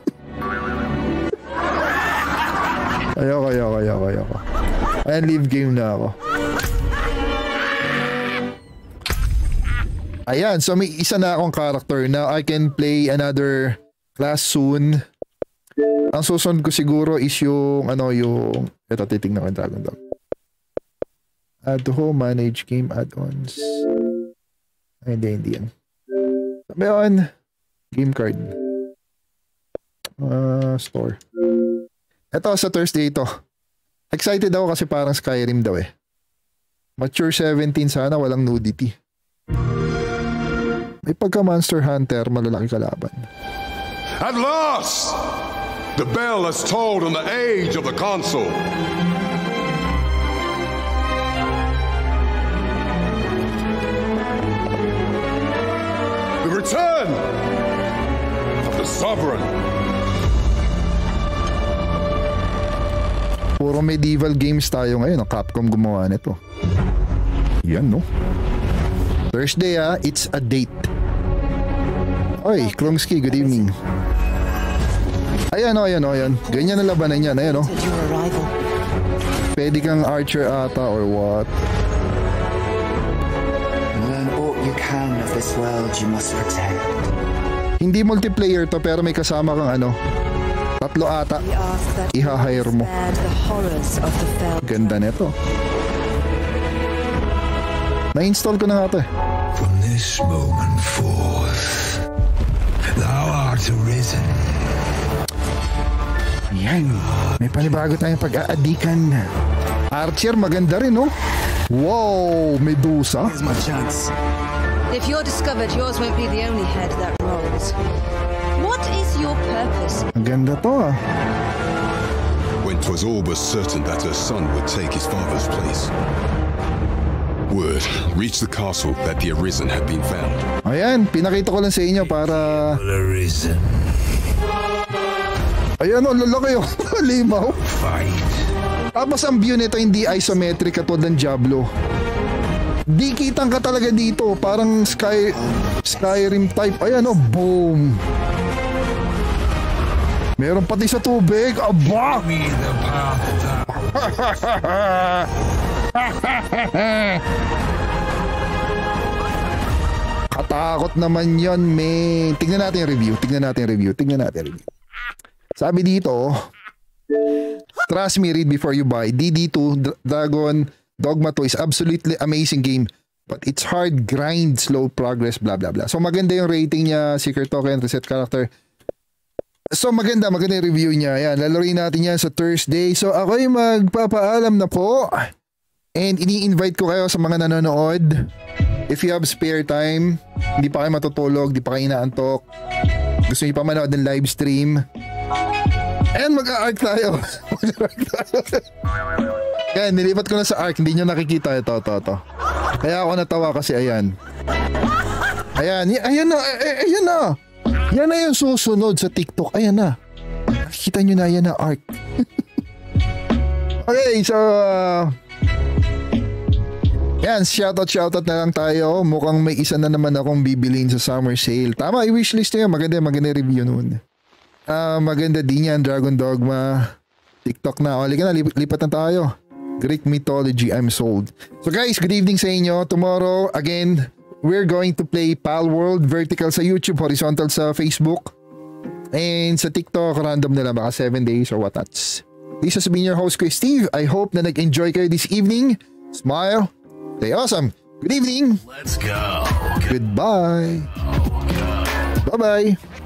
[SPEAKER 1] Ayoko. Ayan, leave game na ako. Ayan, so may isa na akong character. Now I can play another class soon. Ang susunod ko siguro is yung ito, titignan ko yung Dragon Dog. Add to home, manage game add-ons. Ay, hindi yan. Sabi yun, game card. Store. Ito, sa Thursday ito. Excited ako kasi parang Skyrim daw eh. Mature 17 sana, walang nudity. May pagka Monster Hunter, malalaki kalaban.
[SPEAKER 3] At last! The bell has tolled on the age of the console. The return of the sovereign.
[SPEAKER 1] Puro medieval games tayo ngayon. Capcom gumawa nito. Yan, no? Thursday, it's a date. Oy, Krongski, good evening. Ayan. Ganyan na labanan yan. Ayan, oh. Pwede kang archer ata or what?
[SPEAKER 13] Learn all you can of this world you must protect.
[SPEAKER 1] Hindi multiplayer to pero may kasama kang 3 ata. Iha-hire mo. Ganda nito. Na-install ko na nga ito.
[SPEAKER 14] From this moment forth, thou art arisen.
[SPEAKER 1] Ayan. May panibago tayong pag-aadikan. Archer, maganda rin, no? Wow, Medusa.
[SPEAKER 13] Here's my chance.
[SPEAKER 15] If you're discovered, yours won't be the only head that rolls. What is your purpose?
[SPEAKER 1] Ang ganda to,
[SPEAKER 3] When 'twas all but certain that her son would take his father's place, word reached the castle that the Arisen had been found.
[SPEAKER 1] Ayan, pinakita ko lang sa inyo para...
[SPEAKER 14] Arisen.
[SPEAKER 1] Ayan, lalaki yung limaw. Tapos ang view nito hindi isometric katulad ng Diablo. Di kitang ka talaga dito. Parang Skyrim type. Ayan, boom. Meron pati sa tubig. Aba! Katakot naman yon, man. Tingnan natin yung review. Sabi dito, trust me, read before you buy. DD2 Dragon Dogma 2 is absolutely amazing game, but it's hard grind, slow progress, blah blah blah. So maganda yung rating niya, Secret Token, Reset Character. So maganda yung review niya. Yan, lalaroin natin yan sa Thursday. So ako'y magpapaalam na po. And ini-invite ko kayo sa mga nanonood. If you have spare time, hindi pa kayo matutulog, hindi pa kayo inaantok, gusto niyo pa manood ng live stream, and mag-a-arc tayo. Yan, nilipat ko na sa arc, hindi nyo nakikita ito. Kaya ako natawa kasi ayan. Ayan na. Yan na yung susunod sa TikTok. Ayan na. Nakikita nyo na, yan na arc. Okay, so yan, shoutout na lang tayo. Mukhang may isa na naman akong bibilin sa summer sale. Tama, i-wishlist nyo. Maganda review nun. Maganda din yan, Dragon Dogma. TikTok na. O, lipat na tayo. Greek mythology, I'm sold. So guys, good evening sa inyo. Tomorrow, again, we're going to play Palworld, vertical sa YouTube, horizontal sa Facebook. And sa TikTok, random na lang, baka 7 days or whatnots. This has been your host, Chris Steve. I hope na nag-enjoy kayo this evening. Smile. Stay awesome. Good evening.
[SPEAKER 9] Let's go.
[SPEAKER 1] Goodbye. Bye-bye.